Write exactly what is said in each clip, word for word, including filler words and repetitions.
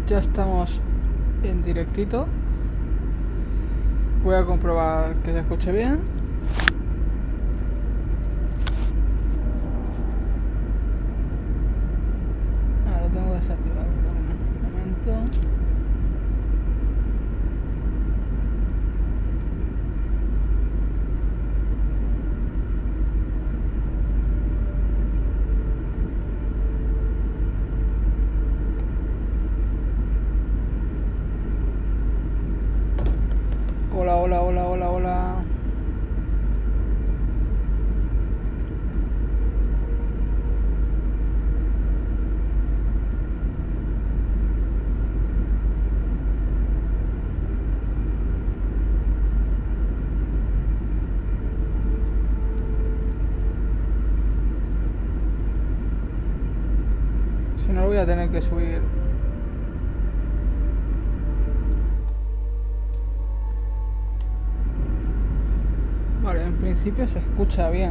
Ya estamos en directito. Voy a comprobar que se escuche bien. Ah, lo tengo desactivado por un momento. Hola, hola, hola, hola, hola. Si no, lo voy a tener que subir. Vale, en principio se escucha bien.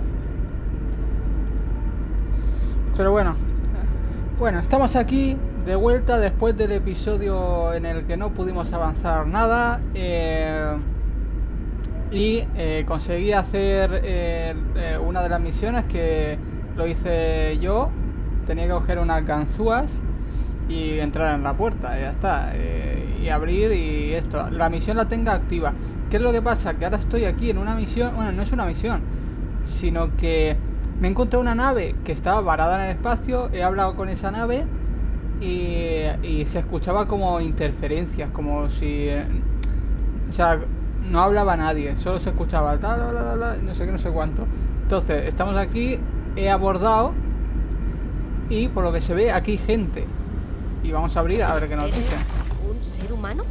Pero bueno. Bueno, estamos aquí de vuelta después del episodio en el que no pudimos avanzar nada. Eh, y eh, conseguí hacer eh, eh, una de las misiones que lo hice yo. Tenía que coger unas ganzúas y entrar en la puerta, y ya está. Eh, y abrir y esto. La misión la tenga activa. ¿Qué es lo que pasa? Que ahora estoy aquí en una misión. Bueno, no es una misión, sino que me he encontrado una nave que estaba varada en el espacio. He hablado con esa nave y, y se escuchaba como interferencias, como si... O sea, no hablaba nadie, solo se escuchaba tal, la, la, la, no sé qué, no sé cuánto. Entonces, estamos aquí, he abordado y por lo que se ve aquí hay gente. Y vamos a abrir a ver qué nos dicen. ¿Un ser humano?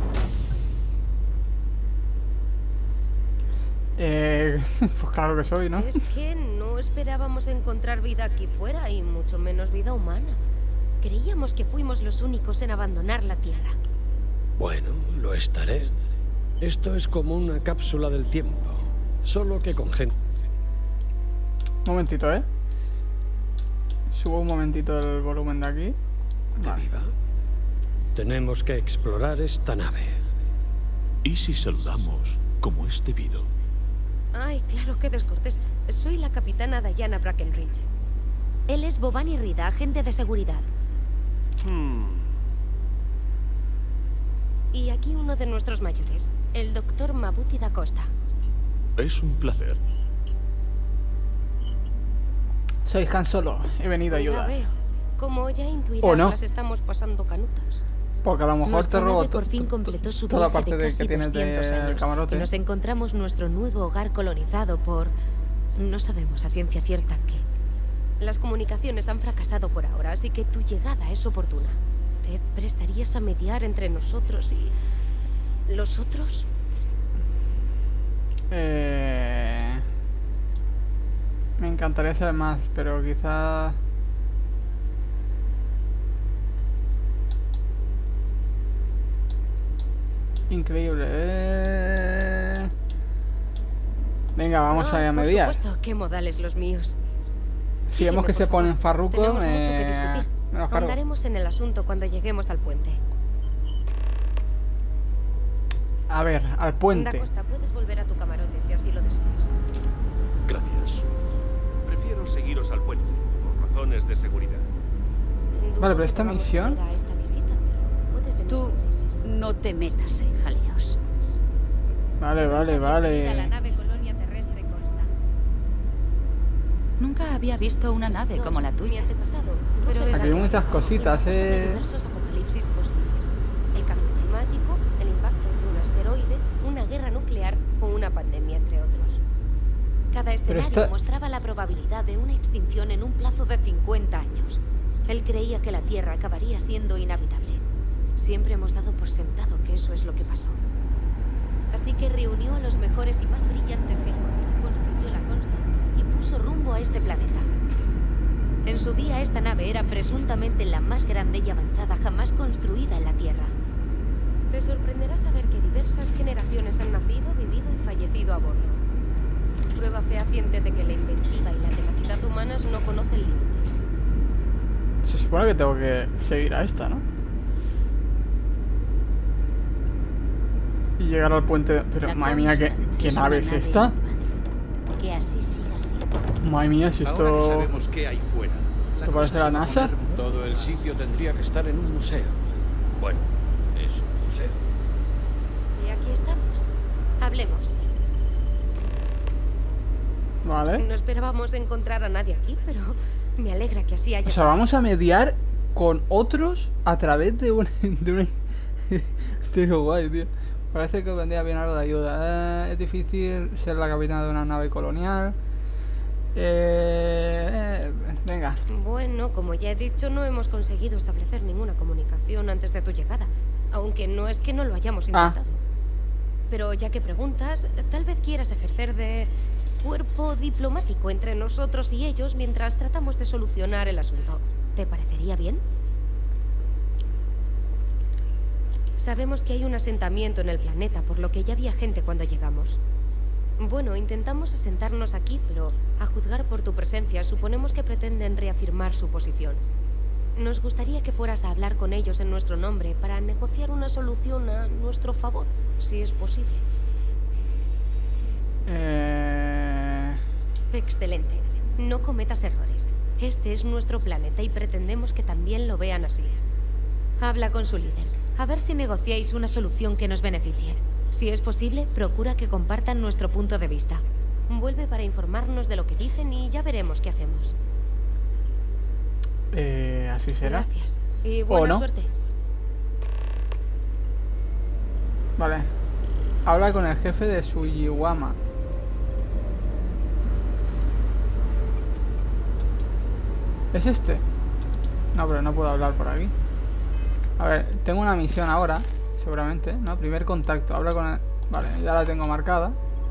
Eh, pues claro que soy, ¿no? Es que no esperábamos encontrar vida aquí fuera y mucho menos vida humana. Creíamos que fuimos los únicos en abandonar la Tierra. Bueno, lo estaré. Esto es como una cápsula del tiempo, solo que con gente. Un momentito, ¿eh? Subo un momentito el volumen de aquí. Vale. Viva. Tenemos que explorar esta nave. ¿Y si saludamos como es debido? Ay, claro, que descortés. Soy la capitana Diana Brackenridge. Él es Bobani Rida, agente de seguridad. Hmm. Y aquí uno de nuestros mayores, el doctor Mabuti da Costa. Es un placer. Soy Han Solo, he venido a ayudar. Ya veo. Como ya intuirás, ¿O no? las estamos pasando canutas. Porque a lo mejor Nuestra te robo nave por fin completó su toda la viaje parte de de casi que tienes doscientos de años, camarote. y nos encontramos nuestro nuevo hogar colonizado por... no sabemos a ciencia cierta qué. Las comunicaciones han fracasado por ahora, así que tu llegada es oportuna. ¿Te prestarías a mediar entre nosotros y... los otros? Eh... Me encantaría saber más, pero quizá... Increíble, eh... Venga, vamos ah, a mediar. Por supuesto, qué modales los míos. Si vemos que se ponen farrucos, Tenemos me... mucho que discutir. me los cargo. Ahondaremos en el asunto cuando lleguemos al puente. A ver, al puente. Da Costa, puedes volver a tu camarote si así lo deseas. Gracias. Prefiero seguiros al puente, por razones de seguridad. Dudo Vale, pero que esta podamos misión... volver a esta visita. Puedes venir Tú si insistes. no te metas en jaleos. Vale, vale, A la vale. nave colonia terrestre Costa. Nunca había visto una nave No, como la Mi tuya. antepasado. Pero Roger es- Aquí hay Bacon, muchas y cositas, pasó de eh. diversos apocalipsis posibles. El cambio climático, el impacto de un asteroide, una guerra nuclear o una pandemia, entre otros. Cada escenario esta- mostraba la probabilidad de una extinción en un plazo de cincuenta años. Él creía que la Tierra acabaría siendo inhabitable. Siempre hemos dado por sentado que eso es lo que pasó. Así que reunió a los mejores y más brillantes que encontró, construyó la Constant y puso rumbo a este planeta. En su día, esta nave era presuntamente la más grande y avanzada jamás construida en la Tierra. Te sorprenderá saber que diversas generaciones han nacido, vivido y fallecido a bordo. Prueba fehaciente de que la inventiva y la tenacidad humanas no conocen límites. Se supone que tengo que seguir a esta, ¿no? Y llegar al puente... Pero La madre mía, ¿qué, Constance qué es nave una es nave esta? en paz. Que así siga siendo. Madre mía, si Ahora que esto... sabemos qué hay fuera, la ¿Esto cosa parece se la va a NASA? poner muy Todo el sitio tendría que estar en un museo. Bueno, es un museo. Y aquí estamos. Hablemos. Vale. No esperábamos encontrar a nadie aquí, pero me alegra que así haya O sea, sido. vamos a mediar con otros a través de un... De un... Estoy guay, tío. Parece que os vendría bien algo de ayuda. Eh, es difícil ser la capitana de una nave colonial. Eh, eh, venga. Bueno, como ya he dicho, no hemos conseguido establecer ninguna comunicación antes de tu llegada. Aunque no es que no lo hayamos Ah. intentado. Pero ya que preguntas, tal vez quieras ejercer de cuerpo diplomático entre nosotros y ellos mientras tratamos de solucionar el asunto. ¿Te parecería bien? Sabemos que hay un asentamiento en el planeta, por lo que ya había gente cuando llegamos. Bueno, intentamos asentarnos aquí, pero a juzgar por tu presencia, suponemos que pretenden reafirmar su posición. Nos gustaría que fueras a hablar con ellos en nuestro nombre para negociar una solución a nuestro favor, si es posible. Eh... Excelente. No cometas errores. Este es nuestro planeta y pretendemos que también lo vean así. Habla con su líder. A ver si negociáis una solución que nos beneficie. Si es posible, procura que compartan nuestro punto de vista. Vuelve para informarnos de lo que dicen y ya veremos qué hacemos. Eh, así será. Gracias. Y buena ¿O no? suerte. Vale. Habla con el jefe de Suyiwama. ¿Es este? No, pero no puedo hablar por aquí. A ver, tengo una misión ahora, seguramente, ¿no? Primer contacto, habla con el... Vale, ya la tengo marcada.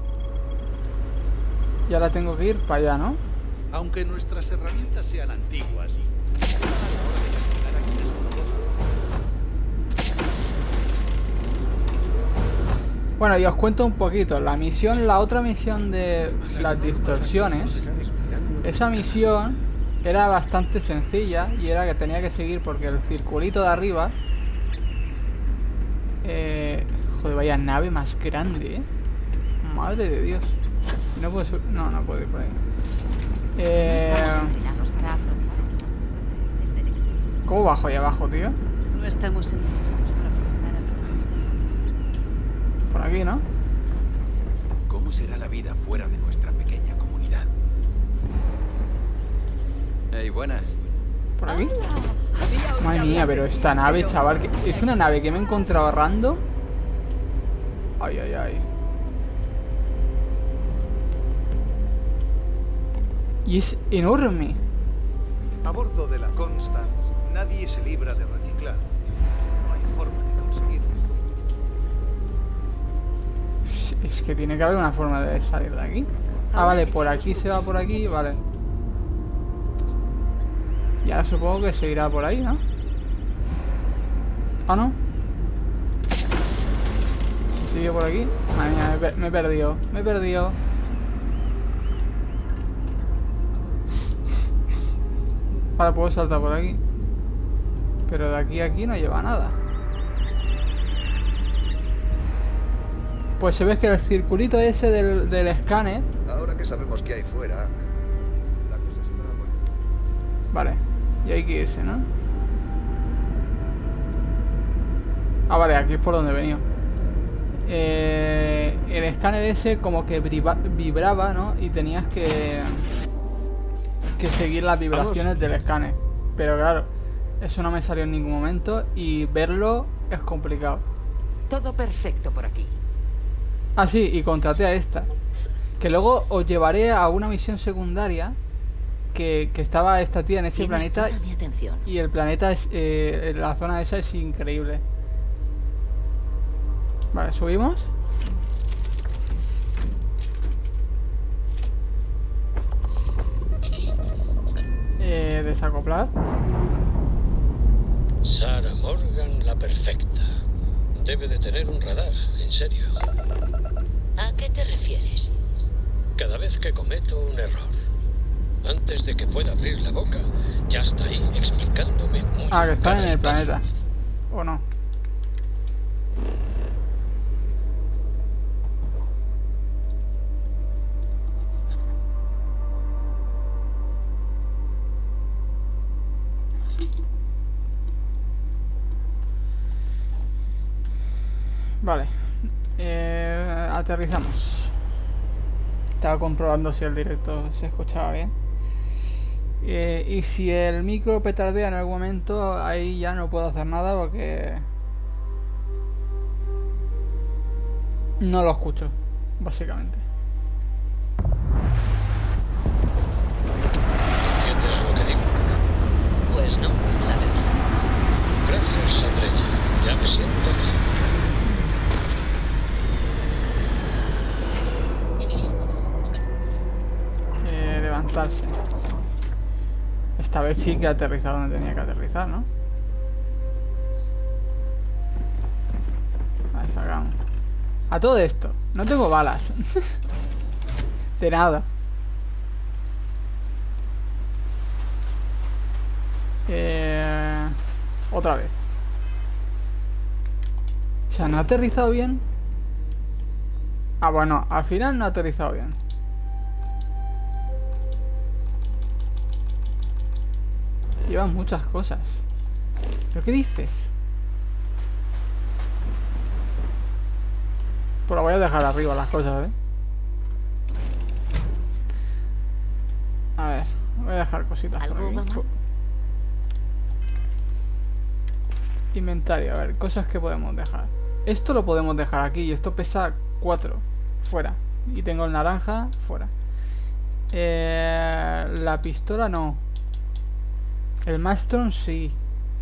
Ya la tengo que ir para allá, ¿no? Aunque nuestras herramientas sean antiguas y a la hora de castigar a quienes provocan. Bueno, y os cuento un poquito. La misión, la otra misión de las distorsiones, esa misión era bastante sencilla y era que tenía que seguir porque el circulito de arriba... Eh, joder, vaya nave más grande, ¿eh? Madre de Dios. No puedo subir... No, no puedo ir por ahí. No Eh, estamos entrenados para afrontar desde el exterior. ¿Cómo bajo ahí abajo, tío? No estamos entrenados para afrontar a Por aquí, ¿no? ¿Cómo será la vida fuera de nuestra pequeña comunidad? Hey, buenas. Por aquí. Madre mía, pero esta nave, chaval, que es una nave que me he encontrado random. Ay, ay, ay. Y es enorme. A bordo de la Constance, nadie se libra de reciclar. No hay forma de conseguirlo. Es- Es que tiene que haber una forma de salir de aquí. Ah, vale, por aquí se va por aquí, vale. Y ahora supongo que se irá por ahí, ¿no? Ah, ¿no? Si sigue por aquí. Madre mía, me, per- me he perdido. Me he perdido. Ahora puedo saltar por aquí. Pero de aquí a aquí no lleva nada. Pues se ve que el circulito ese del, del escáner. Ahora que sabemos qué hay fuera, la cosa se va a poner. Vale, y hay que irse, ¿no? Ah, vale, aquí es por donde he venido. Eh, el escáner ese como que vibra- vibraba, ¿no? Y tenías que... Que seguir las vibraciones del escáner. Pero claro, eso no me salió en ningún momento y verlo es complicado. Todo perfecto por aquí. Ah, sí, y contraté a esta. Que luego os llevaré a una misión secundaria. Que, que estaba esta tía en ese Tienes planeta. toda mi atención. Y el planeta es... Eh, la zona esa es increíble. Vale, subimos. Eh, desacoplar. Sarah Morgan, la perfecta. Debe de tener un radar, en serio. ¿A qué te refieres? Cada vez que cometo un error, antes de que pueda abrir la boca, ya está ahí explicándome muy Ah, que está en educada el y planeta. fácil. ¿O no? Vale. Eh, aterrizamos. Estaba comprobando si el directo se escuchaba bien. Eh, y si el micro petardea en algún momento, ahí ya no puedo hacer nada porque no lo escucho, básicamente. ¿Entiendes lo que digo? Pues no, la verdad. Gracias, Andrea. Ya me siento bien. Eh, levantarse. Esta vez sí que ha aterrizado donde tenía que aterrizar, ¿no? Vale, sacamos. A todo esto, no tengo balas. De nada. Eh, otra vez. O sea, ¿no ha aterrizado bien? Ah, bueno, al final no ha aterrizado bien. Llevan muchas cosas. ¿Pero qué dices? Pues lo voy a dejar arriba las cosas, ¿eh? A ver, voy a dejar cositas por ¿Algo aquí. va mal? Inventario, a ver, cosas que podemos dejar. Esto lo podemos dejar aquí y esto pesa cuatro. Fuera. Y tengo el naranja, fuera. Eh, la pistola no. El Mastron sí.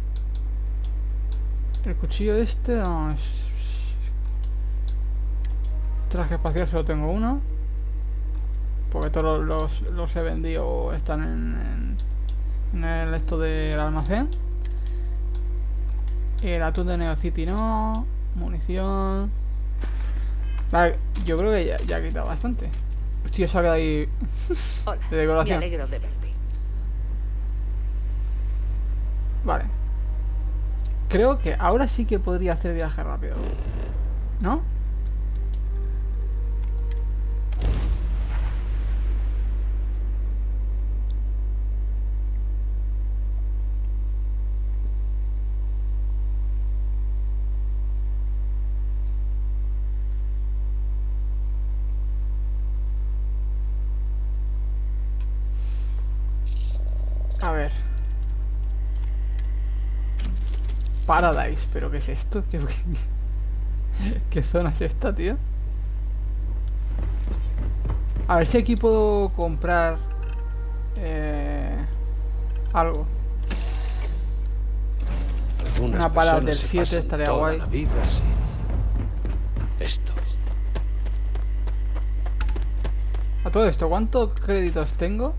El cuchillo este no es... Traje espacial solo tengo uno. Porque todos los, los he vendido o están en, en, en el esto del almacén. El atún de Neo City no. Munición. Vale, yo creo que ya, ya he quitado bastante. Hostia, eso ha quedado ahí Hola, de me decoración. alegro de verte. Vale. Creo que ahora sí que podría hacer viaje rápido. ¿No? A ver. Paradise, pero ¿qué es esto? ¿Qué, qué zona es esta, tío? A ver si aquí puedo comprar eh, algo. Algunas Una pala personas del se siete pasan estaría toda guay. la vida sin esto. A todo esto, ¿cuántos créditos tengo?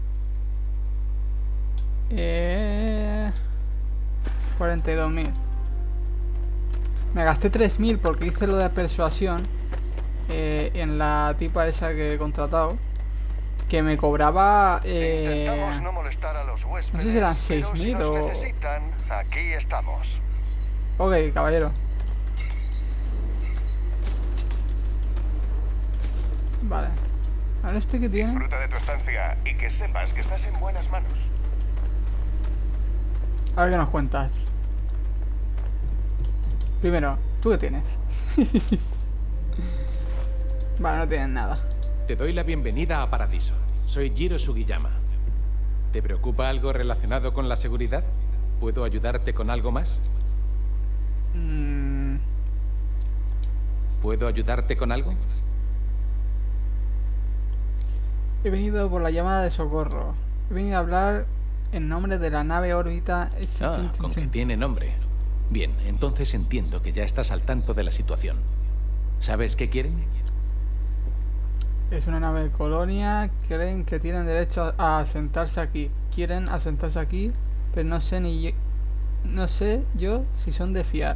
Eh, cuarenta y dos mil. Me gasté tres mil porque hice lo de persuasión eh, en la tipa esa que he contratado, que me cobraba eh, Intentamos no molestar a los huéspedes, no sé si eran pero seis si mil nos o... necesitan, aquí estamos. Ok, caballero. Vale. Ahora este que tiene... Disfruta de tu estancia y que sepas que estás en buenas manos. A ver qué nos cuentas. Primero, ¿tú qué tienes? Vale, no tienes nada. Te doy la bienvenida a Paradiso. Soy Jiro Sugiyama. ¿Te preocupa algo relacionado con la seguridad? ¿Puedo ayudarte con algo más? Mm, ¿Puedo ayudarte con algo? he venido por la llamada de socorro. He venido a hablar en nombre de la nave órbita... Ah, con que tiene nombre. Bien, entonces entiendo que ya estás al tanto de la situación. ¿Sabes qué quieren? Es una nave de colonia. Creen que tienen derecho a asentarse aquí. Quieren asentarse aquí, pero no sé ni yo, no sé yo si son de fiar.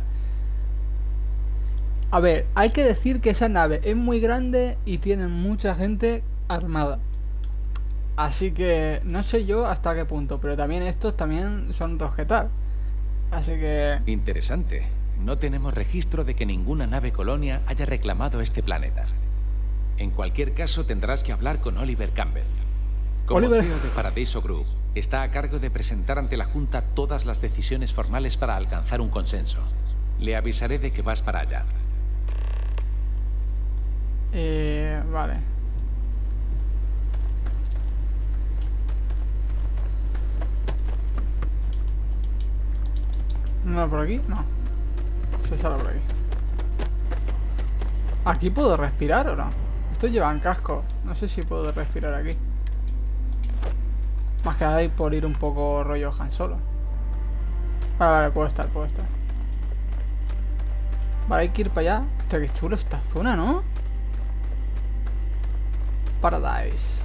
A ver, hay que decir que esa nave es muy grande y tienen mucha gente armada. Así que no sé yo hasta qué punto, pero también estos también son rosquetar. Así que... Interesante. No tenemos registro de que ninguna nave colonia haya reclamado este planeta. En cualquier caso, tendrás que hablar con Oliver Campbell. Como Oliver. C E O de Paradiso Group, está a cargo de presentar ante la Junta todas las decisiones formales para alcanzar un consenso. Le avisaré de que vas para allá. Eh, vale. No, por aquí, no. Se sale por aquí. ¿Aquí puedo respirar o no? Estos llevan casco. No sé si puedo respirar aquí. Más que nada y por ir un poco rollo Han Solo. Vale, vale, puedo estar, puedo estar. Vale, hay que ir para allá. Hostia, qué chulo esta zona, ¿no? Paradise.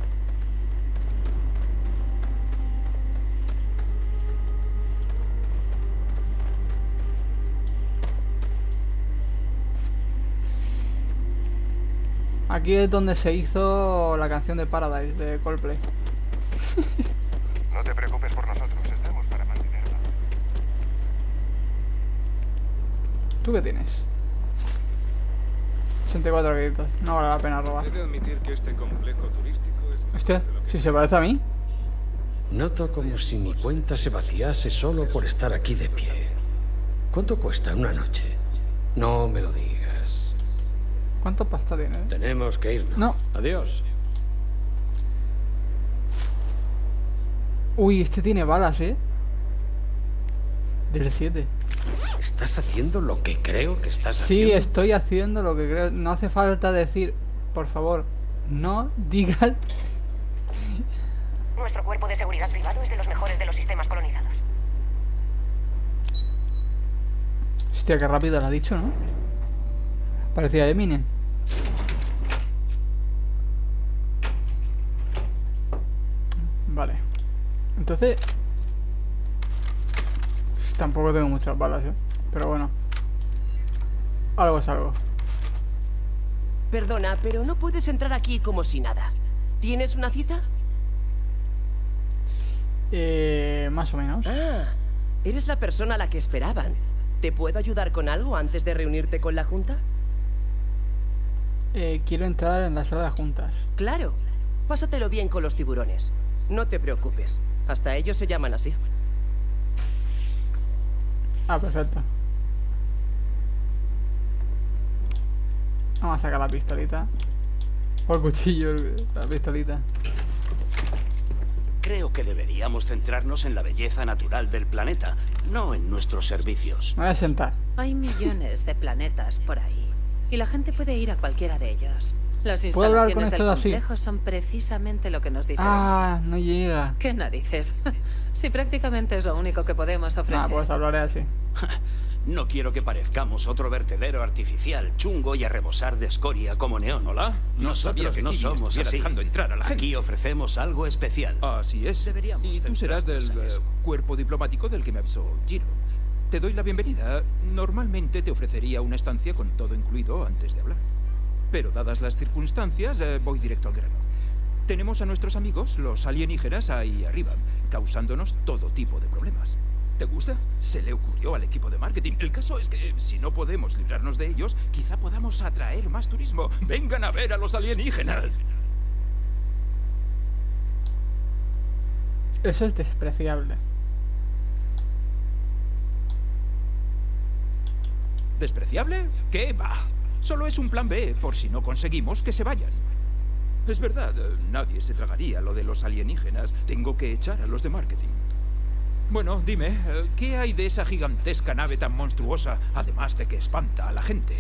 Aquí es donde se hizo la canción de Paradise de Coldplay. No te preocupes por nosotros, estamos para mantenerla. ¿Tú qué tienes? sesenta y cuatro créditos. No vale la pena robar. He de admitir que este complejo turístico es... Hostia, si se parece a mí. Noto como si mi cuenta se vaciase solo por estar aquí de pie. ¿Cuánto cuesta una noche? No me lo digas. ¿Cuánto pasta tiene? Tenemos que irnos. No. Adiós. Uy, este tiene balas, ¿eh? Del siete. ¿Estás haciendo lo que creo que estás Sí, haciendo? estoy haciendo lo que creo. No hace falta decir, por favor, no digas. Nuestro cuerpo de seguridad privado es de los mejores de los sistemas colonizados. Hostia, qué rápido lo ha dicho, ¿no? Parecía Eminem. Vale. Entonces... Tampoco tengo muchas balas, ¿eh? Pero bueno. Algo es algo. Perdona, pero no puedes entrar aquí como si nada. ¿Tienes una cita? Eh... Más o menos. Ah, eres la persona a la que esperaban. ¿Te puedo ayudar con algo antes de reunirte con la junta? Eh, quiero entrar en la sala de juntas. Claro. Pásatelo bien con los tiburones. No te preocupes. Hasta ellos se llaman así. Ah, perfecto. Vamos a sacar la pistolita. O el cuchillo, la pistolita. Creo que deberíamos centrarnos en la belleza natural del planeta, no en nuestros servicios. Me voy a sentar. Hay millones de planetas por ahí. Y la gente puede ir a cualquiera de ellos. Las ¿Puedo hablar con instalaciones del esto así? complejo son precisamente lo que nos dicen. Ah, no llega. ¿Qué narices? Si prácticamente es lo único que podemos ofrecer. Ah, pues hablaré así. No quiero que parezcamos otro vertedero artificial, chungo y a rebosar de escoria como Neón, ¿hola? No sabía Nosotros que no Kiwi somos estuviera así. dejando entrar a la gente. Aquí ofrecemos algo especial. Así es. Deberíamos Y tú serás del centrarnos en eh, eso. cuerpo diplomático del que me avisó Giro. Te doy la bienvenida. Normalmente te ofrecería una estancia con todo incluido antes de hablar. Pero dadas las circunstancias, eh, voy directo al grano. Tenemos a nuestros amigos, los alienígenas, ahí arriba, causándonos todo tipo de problemas. ¿Te gusta? Se le ocurrió al equipo de marketing. El caso es que si no podemos librarnos de ellos, quizá podamos atraer más turismo. ¡Vengan a ver a los alienígenas! Eso es despreciable. ¿Despreciable? ¿Qué va? Solo es un plan B, por si no conseguimos que se vayan. Es verdad, eh, nadie se tragaría lo de los alienígenas. Tengo que echar a los de marketing. Bueno, dime, eh, ¿qué hay de esa gigantesca nave tan monstruosa, además de que espanta a la gente?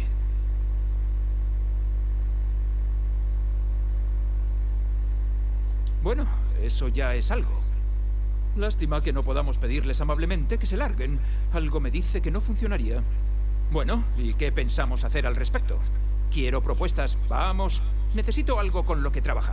Bueno, eso ya es algo. Lástima que no podamos pedirles amablemente que se larguen. Algo me dice que no funcionaría. Bueno, ¿y qué pensamos hacer al respecto? Quiero propuestas, vamos. Necesito algo con lo que trabajar.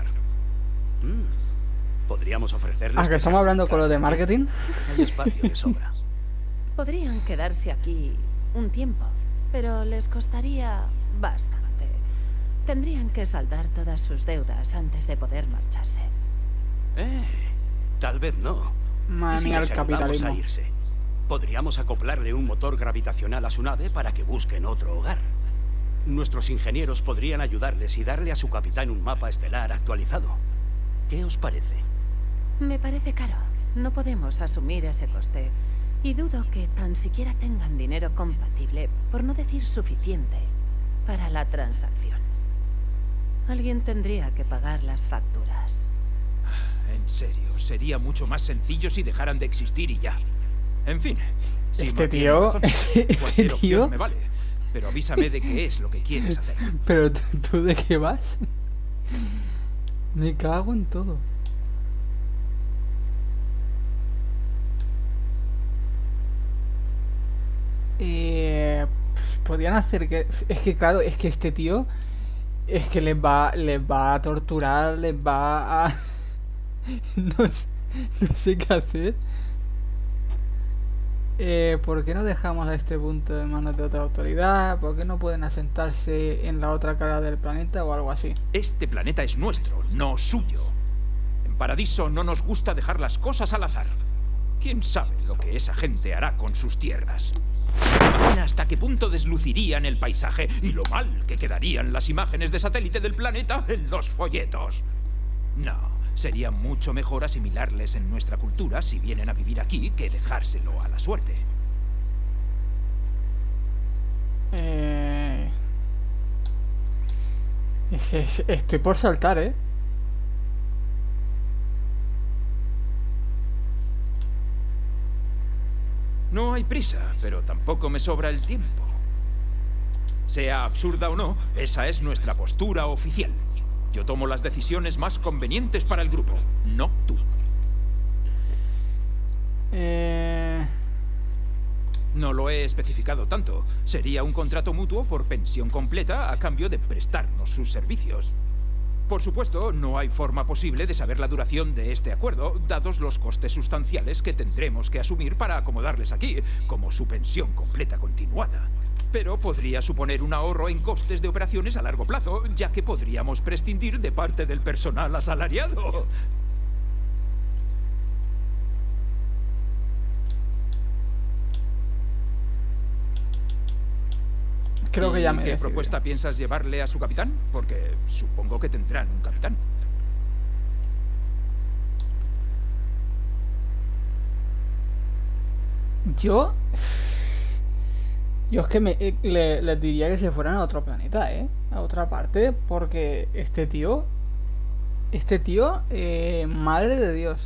Mm. Podríamos ofrecerles... Ah, que estamos hablando con lo de marketing. Hay espacio de sobra. Podrían quedarse aquí un tiempo, pero les costaría bastante. Tendrían que saldar todas sus deudas antes de poder marcharse. Eh, tal vez no. Madre ¿Y si mía, les el ayudamos capitalismo. a irse? Podríamos acoplarle un motor gravitacional a su nave para que busquen otro hogar. Nuestros ingenieros podrían ayudarles y darle a su capitán un mapa estelar actualizado. ¿Qué os parece? Me parece caro. No podemos asumir ese coste. Y dudo que tan siquiera tengan dinero compatible, por no decir suficiente, para la transacción. Alguien tendría que pagar las facturas. En serio, sería mucho más sencillo si dejaran de existir y ya. En fin, si este tío, razón, este, cualquier este opción tío... me vale. Pero avísame de qué es lo que quieres hacer. Pero tú de qué vas? Me cago en todo. Eh, podrían hacer que... Es que claro, es que este tío... Es que les va, les va a torturar, les va a... no, sé, no sé qué hacer. Eh, ¿Por qué no dejamos a este punto en manos de otra autoridad? ¿Por qué no pueden asentarse en la otra cara del planeta o algo así? Este planeta es nuestro, no suyo. En Paradiso no nos gusta dejar las cosas al azar. ¿Quién sabe lo que esa gente hará con sus tierras? Imagina hasta qué punto deslucirían el paisaje y lo mal que quedarían las imágenes de satélite del planeta en los folletos. No, sería mucho mejor asimilarles en nuestra cultura si vienen a vivir aquí que dejárselo a la suerte. Eh... Es, es, estoy por saltar, ¿eh? No hay prisa, pero tampoco me sobra el tiempo. Sea absurda o no, esa es nuestra postura oficial. Yo tomo las decisiones más convenientes para el grupo, no tú. Eh... No lo he especificado tanto. Sería un contrato mutuo por pensión completa a cambio de prestarnos sus servicios. Por supuesto, no hay forma posible de saber la duración de este acuerdo, dados los costes sustanciales que tendremos que asumir para acomodarles aquí, como su pensión completa continuada. Pero podría suponer un ahorro en costes de operaciones a largo plazo, ya que podríamos prescindir de parte del personal asalariado. Creo que ya me ¿Qué decidido. propuesta piensas llevarle a su capitán? Porque supongo que tendrán un capitán. Yo... Yo es que me, eh, le, les diría que se fueran a otro planeta, ¿eh? A otra parte, porque este tío... Este tío... Eh, madre de Dios.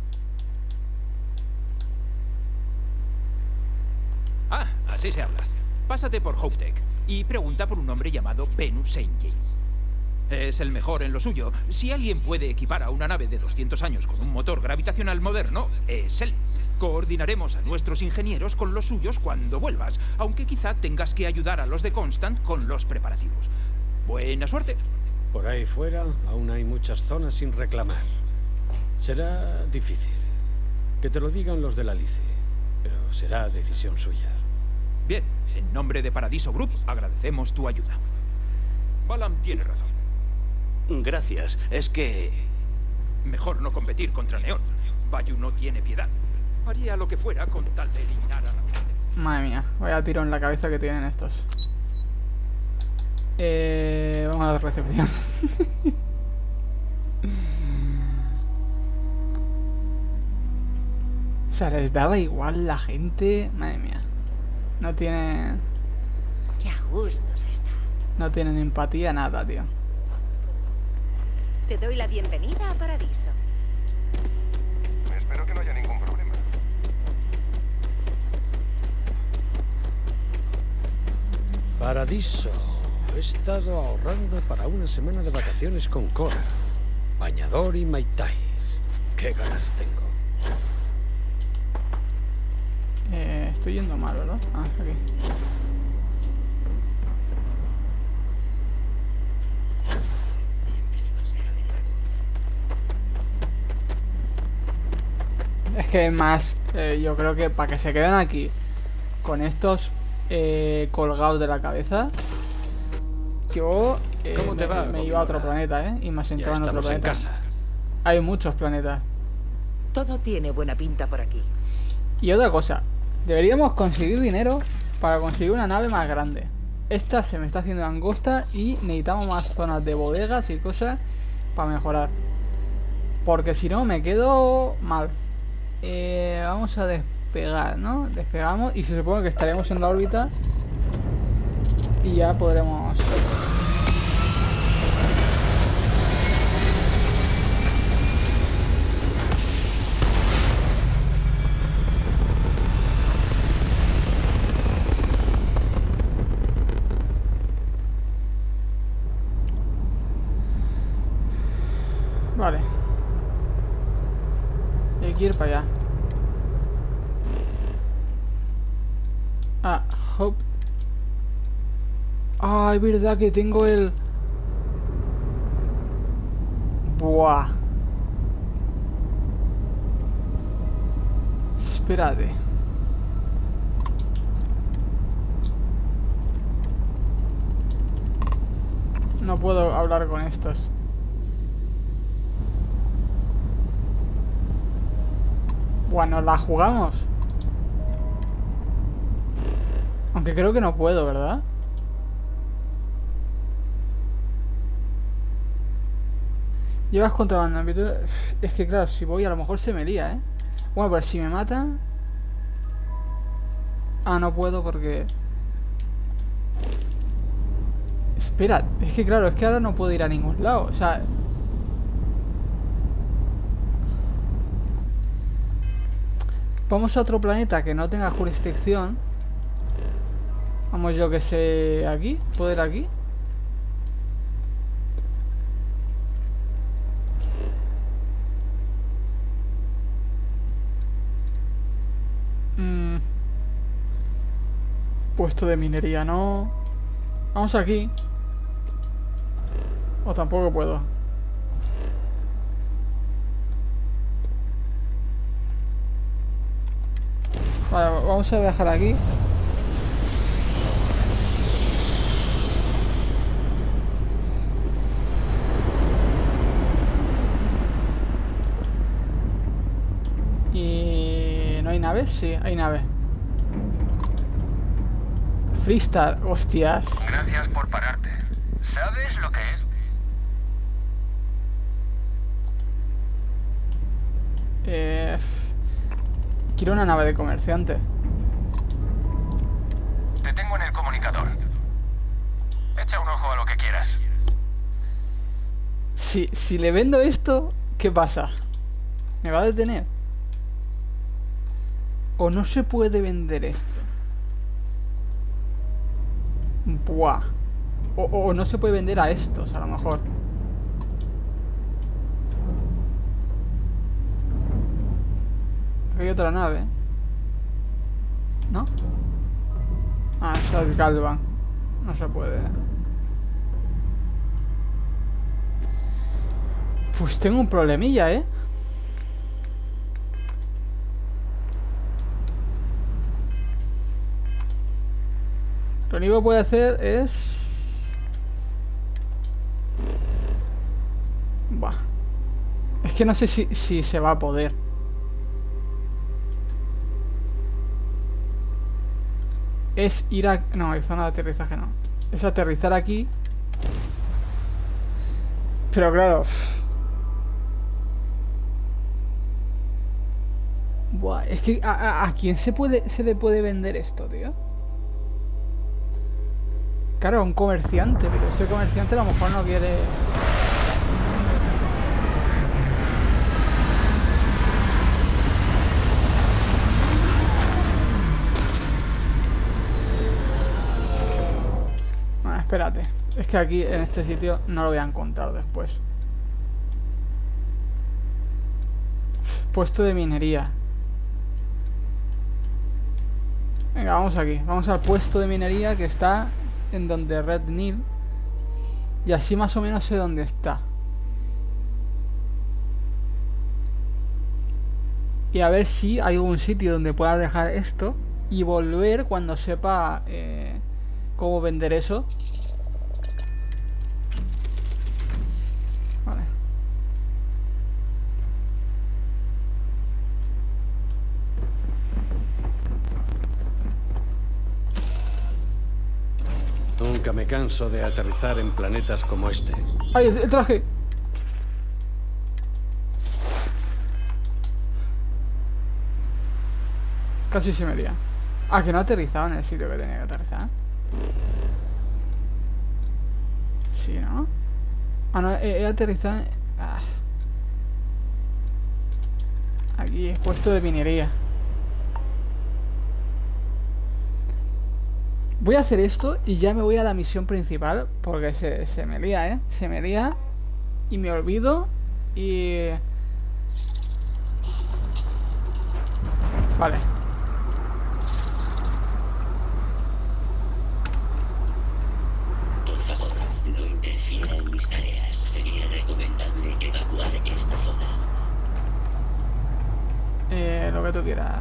Ah, así se habla. Pásate por Hopetech y pregunta por un hombre llamado Venus Saint James. Es el mejor en lo suyo. Si alguien puede equipar a una nave de doscientos años con un motor gravitacional moderno, es él. Coordinaremos a nuestros ingenieros con los suyos cuando vuelvas, aunque quizá tengas que ayudar a los de Constant con los preparativos. Buena suerte. Por ahí fuera aún hay muchas zonas sin reclamar. Será difícil. Que te lo digan los de la Lice, pero será decisión suya. Bien, en nombre de Paradiso Group agradecemos tu ayuda. Balam tiene razón. Gracias, es que... Mejor no competir contra Neon. Bayu no tiene piedad. Haría lo que fuera con tal de eliminar a la gente. Madre mía, vaya tiro en la cabeza que tienen estos. Eh, vamos a la recepción. O sea, les daba igual la gente. Madre mía. No tiene... Qué a gusto se está. No tienen empatía, nada, tío. Te doy la bienvenida a Paradiso. Espero que no haya ningún problema. Paradiso. He estado ahorrando para una semana de vacaciones con Cora. Bañador y maitais. Qué ganas tengo. Eh, estoy yendo mal, ¿verdad? Ah, aquí. Es que más, eh, yo creo que para que se queden aquí con estos eh, colgados de la cabeza, yo eh, ¿Cómo te me, va, me iba a otro Gominola? planeta, ¿eh? Y me asentaba Ya en otro estamos en planeta. casa. Hay muchos planetas. Todo tiene buena pinta por aquí. Y otra cosa, deberíamos conseguir dinero para conseguir una nave más grande. Esta se me está haciendo angosta y necesitamos más zonas de bodegas y cosas para mejorar. Porque si no me quedo mal. Eh, vamos a despegar, ¿no? Despegamos y se supone que estaremos en la órbita. Y ya podremos... que ir para allá. Ah, hop. Ah, es verdad que tengo el... Buah. Espérate. No puedo hablar con estos. Bueno, la jugamos. Aunque creo que no puedo, ¿verdad? Llevas contrabando. Es que claro, si voy a lo mejor se me lía, ¿eh? Bueno, pero si me matan... Ah, no puedo porque... Espera, es que claro, es que ahora no puedo ir a ningún lado. O sea... Vamos a otro planeta que no tenga jurisdicción. Vamos, yo que sé, aquí. ¿Puedo ir aquí? Mm. Puesto de minería, no. Vamos aquí. O tampoco puedo. Vale, vamos a viajar aquí. Y... ¿no hay naves? Sí, hay naves. Freestar, hostias. Gracias por pararte. ¿Sabes lo que es? Eh... Quiero una nave de comerciante. Te tengo en el comunicador. Echa un ojo a lo que quieras. Si, si le vendo esto, ¿qué pasa? ¿Me va a detener? ¿O no se puede vender esto? Buah. O, o no se puede vender a estos, a lo mejor. Aquí hay otra nave. ¿No? Ah, esa es Galvan. No se puede. Pues tengo un problemilla, ¿eh? Lo único que puedo hacer es... Buah. Es que no sé si, si se va a poder. Es ir a... No, hay zona de aterrizaje no. Es aterrizar aquí. Pero claro... Buah, es que... ¿A, a, a quién se puede se le puede vender esto, tío? Claro, a un comerciante, pero ese comerciante a lo mejor no quiere... Bueno, espérate. Es que aquí, en este sitio, no lo voy a encontrar después. Puesto de minería. Venga, vamos aquí. Vamos al puesto de minería que está... en donde Red Nil. Y así más o menos sé dónde está. Y a ver si hay algún sitio donde pueda dejar esto y volver cuando sepa eh, cómo vender eso. Vale. Nunca me canso de aterrizar en planetas como este. ¡Ay, el traje! Casi se me lía. Ah, que no aterrizaba en el sitio que tenía que aterrizar. Sí, ¿no? Ah, no, he, he aterrizado en... Ah. Aquí, puesto de minería. Voy a hacer esto y ya me voy a la misión principal. Porque se, se me lía, ¿eh? Se me lía y me olvido. Y... Vale. Por favor, no interfiera en mis tareas. Sería recomendable evacuar esta zona. Eh, lo que tú quieras.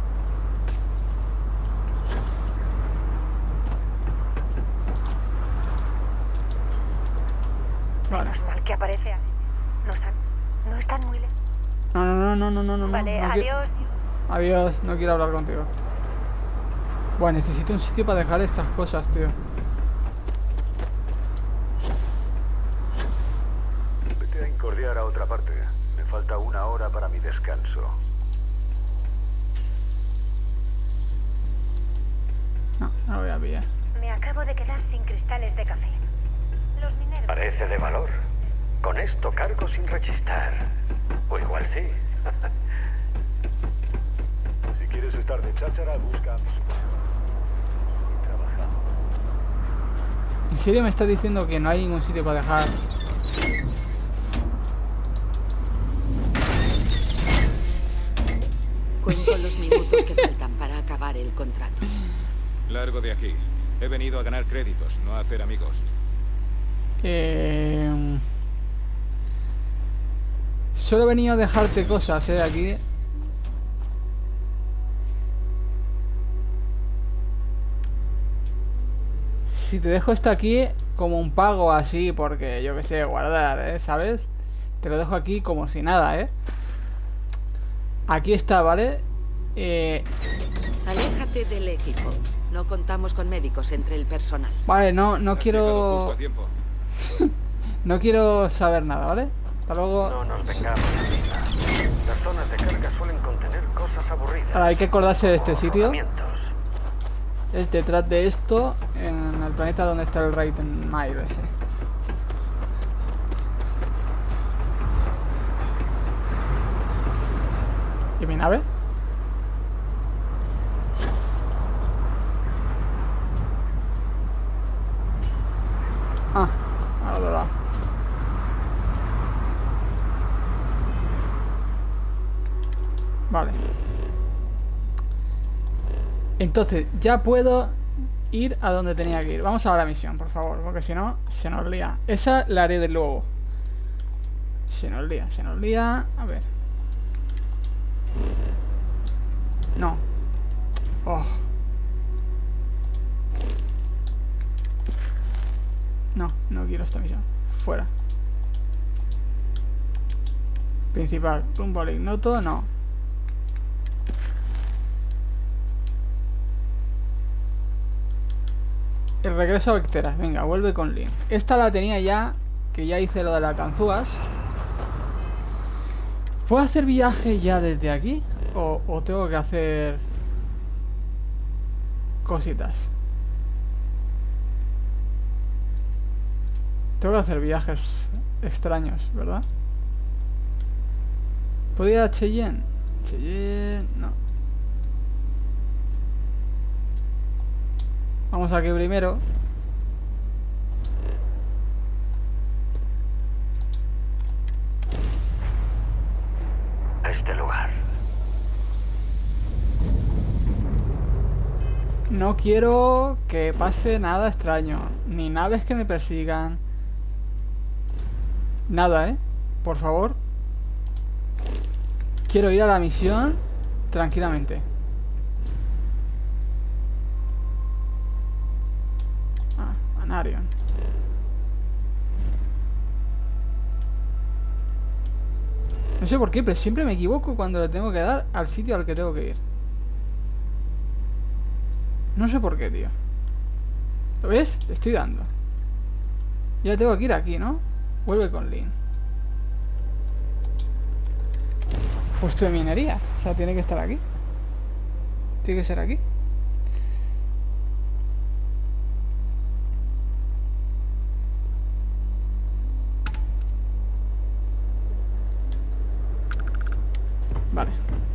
Vale. Menos mal que aparece. No, no están muy lejos. No, no, no, no, no, no. Vale, no, no adiós. Adiós, no quiero hablar contigo. Bueno, necesito un sitio para dejar estas cosas, tío. Vete a incordiar a otra parte. Me falta una hora para mi descanso. No, no lo voy a pillar. Me acabo de quedar sin cristales de café. Los mineros. Parece de valor. Con esto cargo sin rechistar. O igual sí. Si quieres estar de cháchara, busca a mi superior. Y trabajamos. ¿En serio me estás diciendo que no hay ningún sitio para dejar? Cuento los minutos que faltan para acabar el contrato. Largo de aquí. He venido a ganar créditos, no a hacer amigos. Eh... Solo he venido a dejarte cosas, eh, aquí. Si te dejo esto aquí como un pago así, porque yo que sé, guardar, ¿eh? ¿Sabes? Te lo dejo aquí como si nada, ¿eh? Aquí está, ¿vale? Eh... Aléjate del equipo. No contamos con médicos entre el personal. Vale, no, no Has quiero... llegado justo a tiempo. No quiero saber nada, ¿vale? Hasta luego. No nos vengamos, amiga. Las zonas de carga suelen contener cosas aburridas. Ahora hay que acordarse de este sitio. Rodamientos. Es detrás de esto, en el planeta donde está el Raiden Mile ese. ¿Y mi nave? Ah, al otro lado. Vale. Entonces, ya puedo ir a donde tenía que ir. Vamos a la misión, por favor, porque si no, se nos lía. Esa la haré de luego. Se nos lía, se nos lía. A ver. No. Oh. No, no quiero esta misión. Fuera. Principal, rumbo al ignoto, no. El regreso a Vecteras, venga, vuelve con Link. Esta la tenía ya, que ya hice lo de las ganzúas. ¿Puedo hacer viaje ya desde aquí? ¿O, o tengo que hacer cositas? Tengo que hacer viajes extraños, ¿verdad? ¿Puedo ir a Cheyenne? Cheyenne... no. Vamos aquí primero. A este lugar. No quiero que pase nada extraño. Ni naves que me persigan. Nada, ¿eh? Por favor. Quiero ir a la misión tranquilamente. Ah, Anarion. No sé por qué, pero siempre me equivoco cuando le tengo que dar al sitio al que tengo que ir. No sé por qué, tío. ¿Lo ves? Le estoy dando. Ya tengo que ir aquí, ¿no? Vuelve con Link. Puesto de minería. O sea, tiene que estar aquí. Tiene que ser aquí. Vale.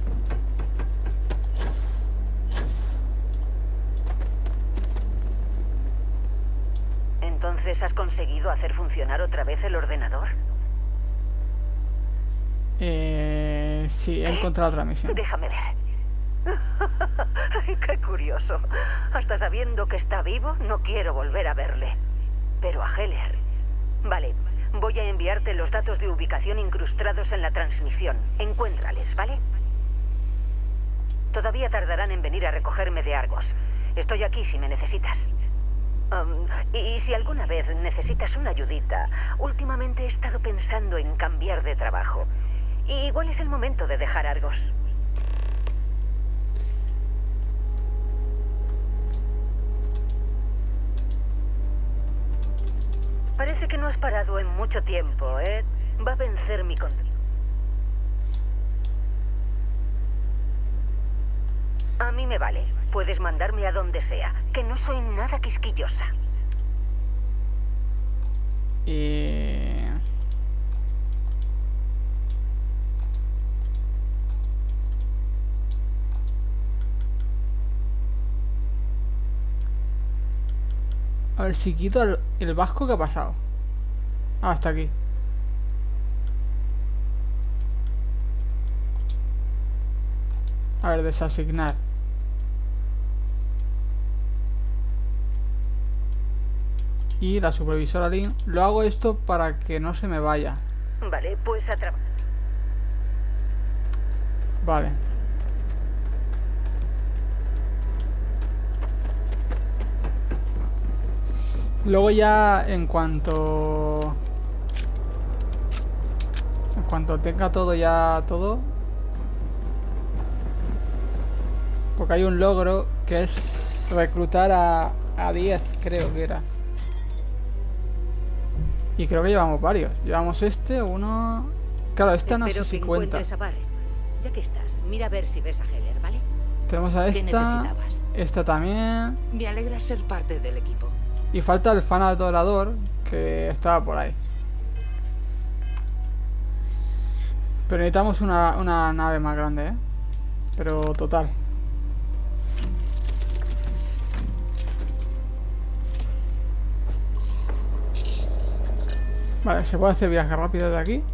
Entonces, ¿has conseguido hacer funcionar otra vez el ordenador? Eh, sí, he encontrado otra misión. Déjame ver. Ay, qué curioso. Hasta sabiendo que está vivo, no quiero volver a verle. Pero a Heller... Vale, voy a enviarte los datos de ubicación incrustados en la transmisión. Encuéntrales, ¿vale? Todavía tardarán en venir a recogerme de Argos. Estoy aquí si me necesitas. Um, y si alguna vez necesitas una ayudita, últimamente he estado pensando en cambiar de trabajo. Y igual es el momento de dejar Argos. Parece que no has parado en mucho tiempo, ¿eh? Va a vencer mi con... A mí me vale. Puedes mandarme a donde sea, que no soy nada quisquillosa. Y... A ver, si quito el, el vasco, ¿qué ha pasado? Ah, está aquí. A ver, desasignar. Y la supervisora Lynn. Lo hago esto para que no se me vaya. Vale, pues a trabajar. Vale. Luego ya en cuanto... En cuanto tenga todo ya todo... Porque hay un logro que es reclutar a, a diez, creo que era. Y creo que llevamos varios. Llevamos este, uno... Claro, esta no sé si cuenta. A Barrett. Ya que estás, mira a ver si ves a Heller, ¿vale? Tenemos a esta, esta también. Me alegra ser parte del equipo. Y falta el fan adorador, que estaba por ahí. Pero necesitamos una, una nave más grande, ¿eh? Pero total. Vale, se puede hacer viaje rápido de aquí.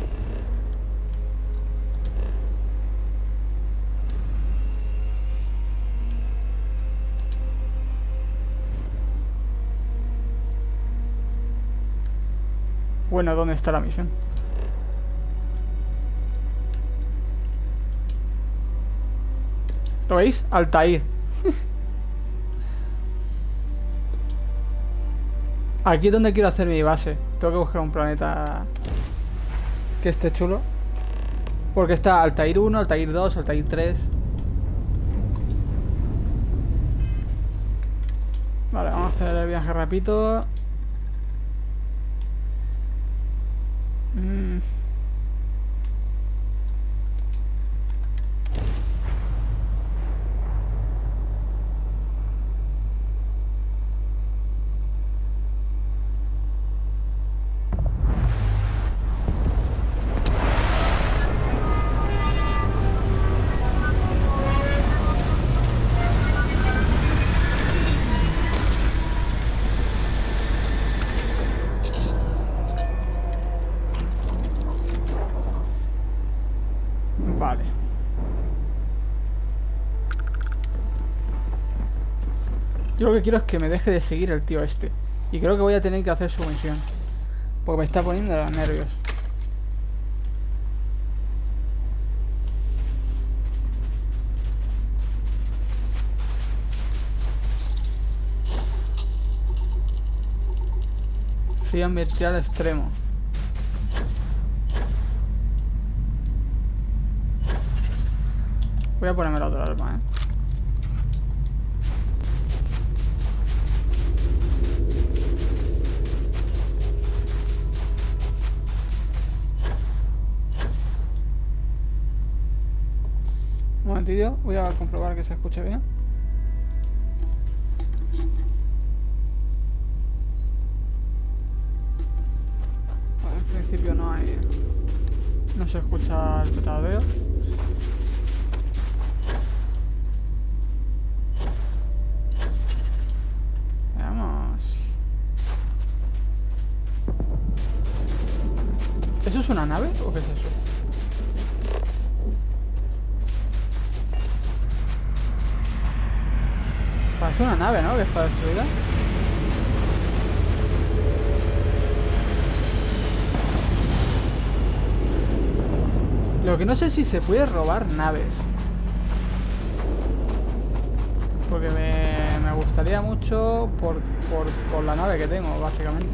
Bueno, ¿dónde está la misión? ¿Lo veis? Altair. Aquí es donde quiero hacer mi base. Tengo que buscar un planeta que esté chulo. Porque está Altair uno, Altair dos, Altair tres. Vale, vamos a hacer el viaje rápido. Mm. Vale. Yo lo que quiero es que me deje de seguir el tío este. Y creo que voy a tener que hacer su misión. Porque me está poniendo los nervios. Frío ambiental extremo. Voy a ponerme la otra arma, eh. Un momentillo, voy a comprobar que se escuche bien. Vale, en principio no hay... No se escucha el petardeo. ¿Eso es una nave o qué es eso? Parece una nave, ¿no? Que está destruida. Lo que no sé si se puede robar naves. Porque me, me gustaría mucho por, por, por la nave que tengo, básicamente.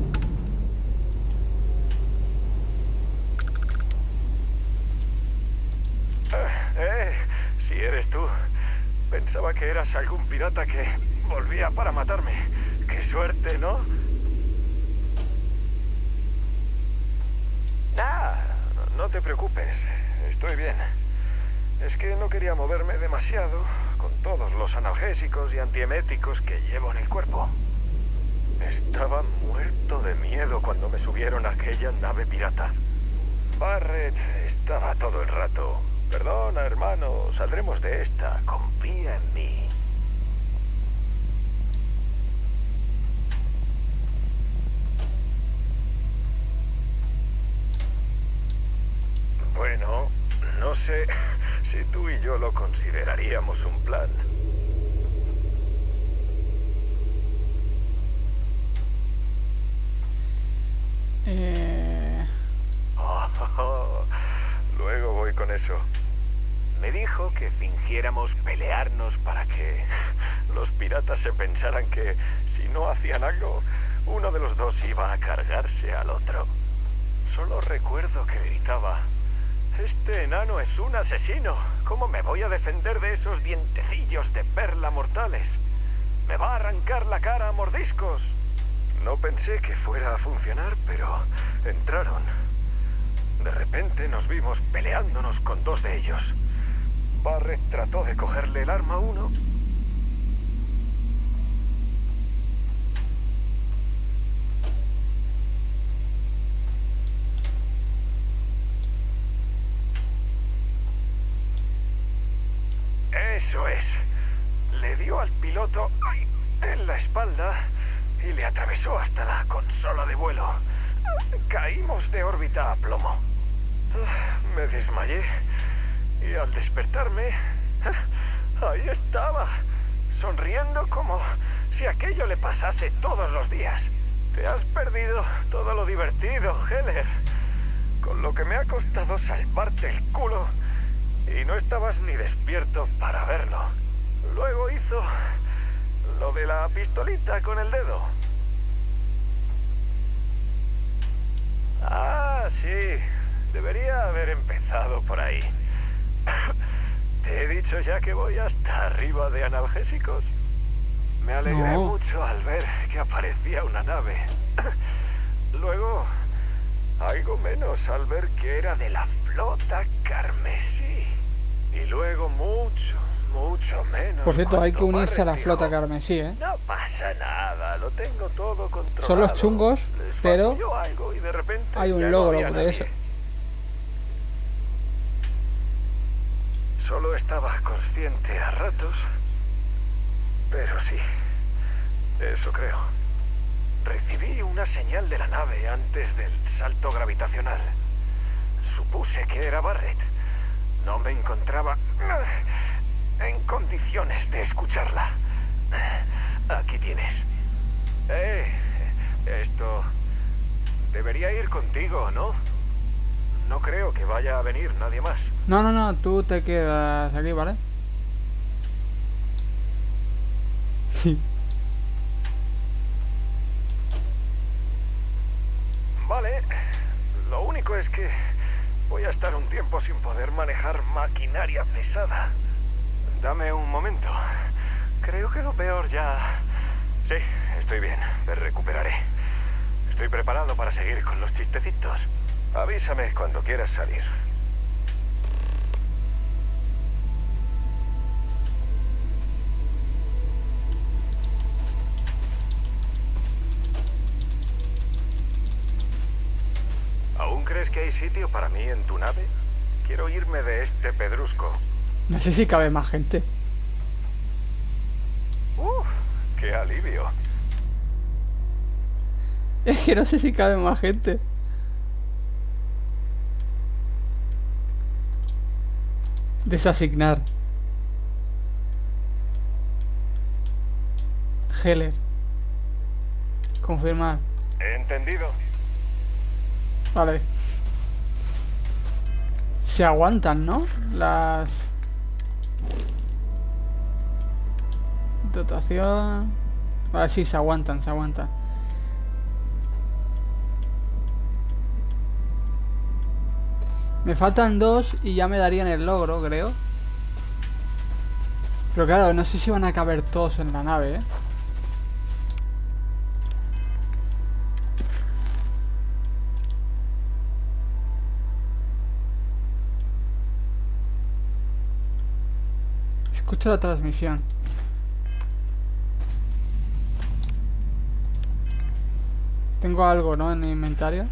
Eh, si eres tú. Pensaba que eras algún pirata que volvía para matarme. Qué suerte, ¿no? Ah, no te preocupes. Estoy bien. Es que no quería moverme demasiado con todos los analgésicos y antieméticos que llevo en el cuerpo. Estaba muerto de miedo cuando me subieron a aquella nave pirata. Barrett estaba todo el rato. Perdona, hermano, saldremos de esta. Confía en mí. Bueno, no sé si tú y yo lo consideraríamos un plan. Eh... Oh, oh, oh. Luego voy con eso. Me dijo que fingiéramos pelearnos para que los piratas se pensaran que si no hacían algo, uno de los dos iba a cargarse al otro. Solo recuerdo que gritaba: este enano es un asesino. ¿Cómo me voy a defender de esos dientecillos de perla mortales? Me va a arrancar la cara a mordiscos. No pensé que fuera a funcionar, pero entraron. De repente nos vimos peleándonos con dos de ellos. Barrett trató de cogerle el arma a uno. Eso es. Le dio al piloto ay, en la espalda y le atravesó hasta la consola de vuelo. Caímos de órbita a plomo. Me desmayé. Y al despertarme, ahí estaba, sonriendo como si aquello le pasase todos los días. Te has perdido todo lo divertido, Heller. Con lo que me ha costado salvarte el culo y no estabas ni despierto para verlo. Luego hizo lo de la pistolita con el dedo. Ah, sí, debería haber empezado por ahí. ¿Te he dicho ya que voy hasta arriba de analgésicos? Me alegré No. mucho al ver que aparecía una nave. Luego, algo menos al ver que era de la flota carmesí. Y luego mucho, mucho menos. Por cierto, hay que cuando unirse a la Barrett flota dijo, carmesí, ¿eh? no pasa nada, lo tengo todo controlado. Son los chungos, Les pero falló algo y de repente hay ya un no logro había de nadie. eso. Solo estaba consciente a ratos, pero sí, eso creo. Recibí una señal de la nave antes del salto gravitacional. Supuse que era Barrett. No me encontraba en condiciones de escucharla. Aquí tienes. Eh, esto debería ir contigo, ¿no? No creo que vaya a venir nadie más. No, no, no, tú te quedas aquí, ¿vale? Sí. Vale. Lo único es que voy a estar un tiempo sin poder manejar maquinaria pesada. Dame un momento. Creo que lo peor ya... Sí, estoy bien. Me recuperaré. Estoy preparado para seguir con los chistecitos. Avísame cuando quieras salir. ¿Aún crees que hay sitio para mí en tu nave? Quiero irme de este pedrusco. No sé si cabe más gente. ¡Uf! ¡Qué alivio! Es que no sé si cabe más gente. Desasignar. Heller. Confirmar. Entendido. Vale. Se aguantan, ¿no? Las... Dotación... Vale, sí, se aguantan, se aguantan. Me faltan dos y ya me darían el logro, creo. Pero claro, no sé si van a caber todos en la nave, ¿eh? Escucho la transmisión. Tengo algo, ¿no? En el inventario.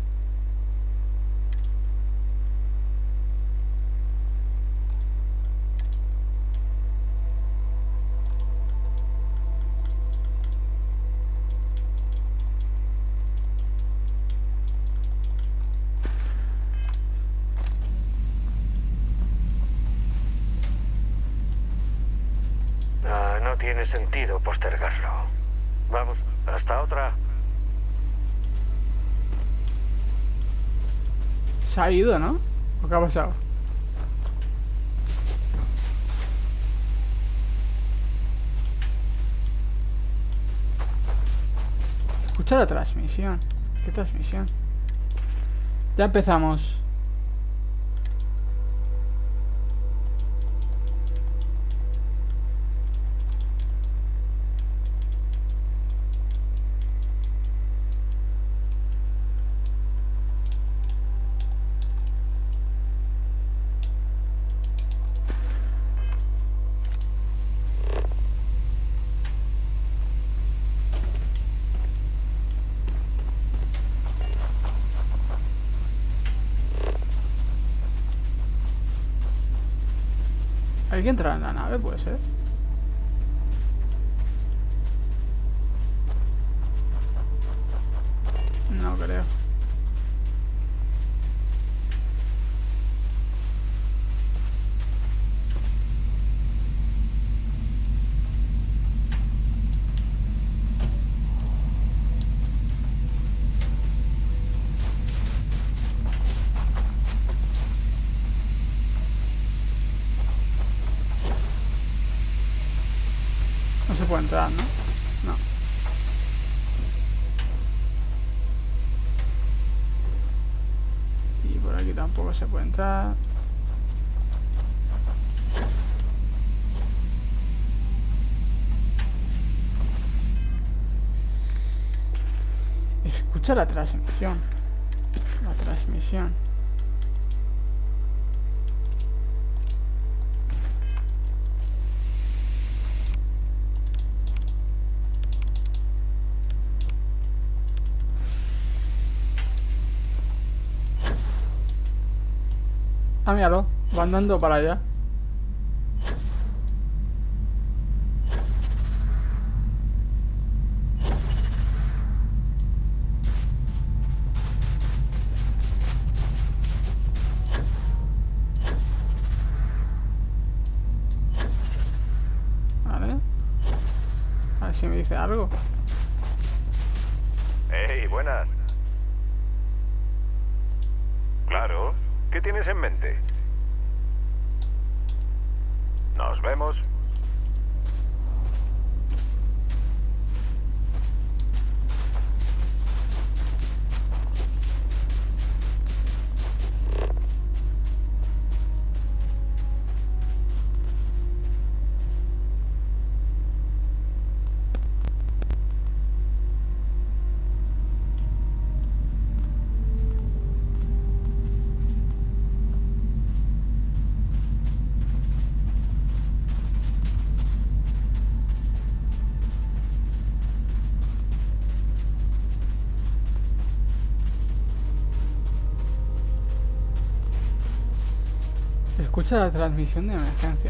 Ah, no tiene sentido postergarlo. Vamos, hasta otra. Se ha ido, ¿no? ¿O qué ha pasado? Escucha la transmisión. ¿Qué transmisión? Ya empezamos. ¿Hay que entrar en la nave? Puede ser. No creo. No se puede entrar, ¿no? No. Y por aquí tampoco se puede entrar. Escucha la transmisión. La transmisión. Ah, míralo, va andando para allá. Vale. A ver si me dice algo. Hey, buenas. Claro. ¿Qué tienes en mente? Nos vemos. Escucha la transmisión de emergencia.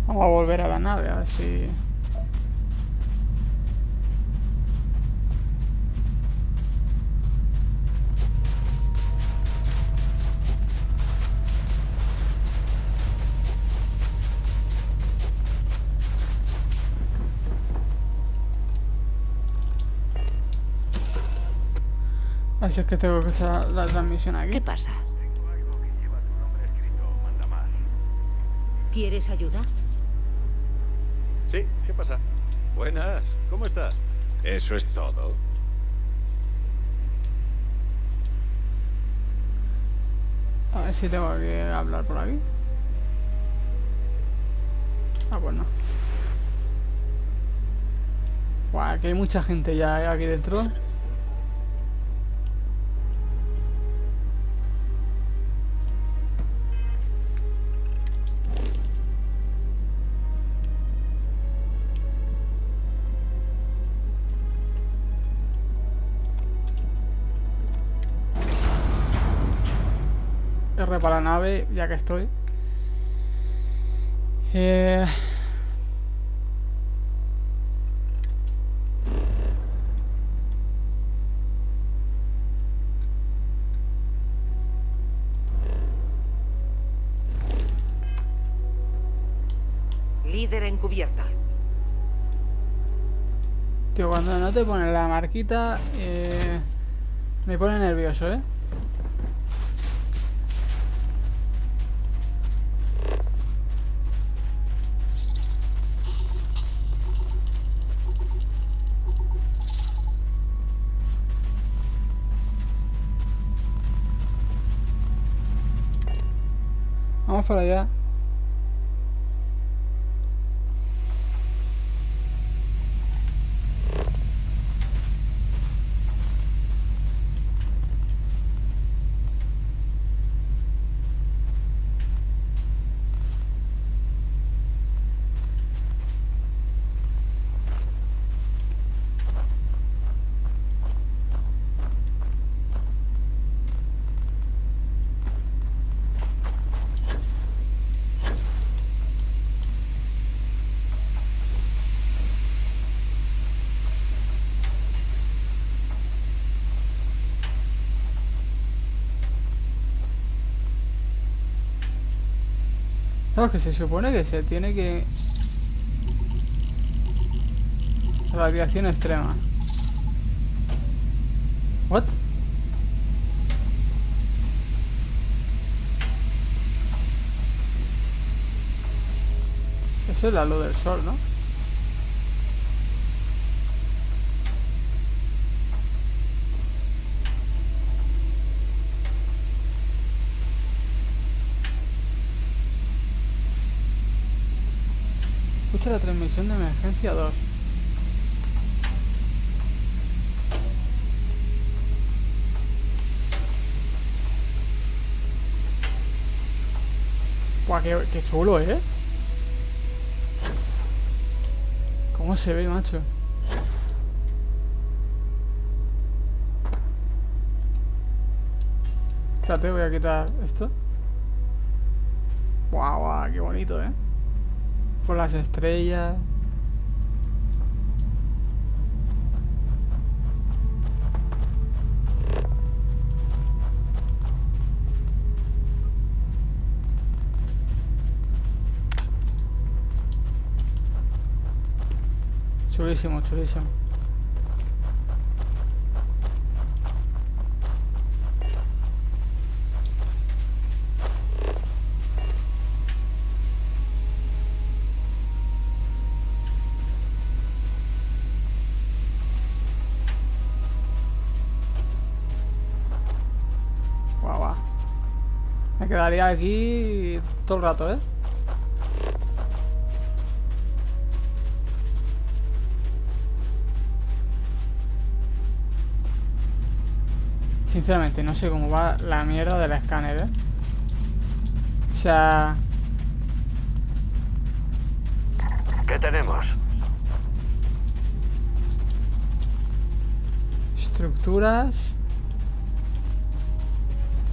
Vamos a volver a la nave, a ver si... Así es que tengo que echar la transmisión aquí. ¿Qué pasa? ¿Quieres ayuda? Sí, ¿qué pasa? Buenas, ¿cómo estás? Eso es todo. A ver si tengo que hablar por aquí. Ah, pues no. Buah, aquí hay mucha gente ya aquí dentro. R para la nave, ya que estoy. Eh... Líder encubierta. Tío, cuando no te ponen la marquita, eh... me pone nervioso, ¿eh? Vamos para allá. Claro, que se supone que se tiene que... Radiación extrema. What? Eso es la luz del sol, ¿no? Escucha la transmisión de emergencia dos. Guau, qué, qué chulo, ¿eh? ¿Cómo se ve, macho? Espérate, voy a quitar esto. Guau, guau, qué bonito, ¿eh? Con las estrellas. Chulísimo, chulísimo. Me quedaría aquí todo el rato, ¿eh? Sinceramente, no sé cómo va la mierda del escáner, ¿eh? O sea... ¿Qué tenemos? Estructuras...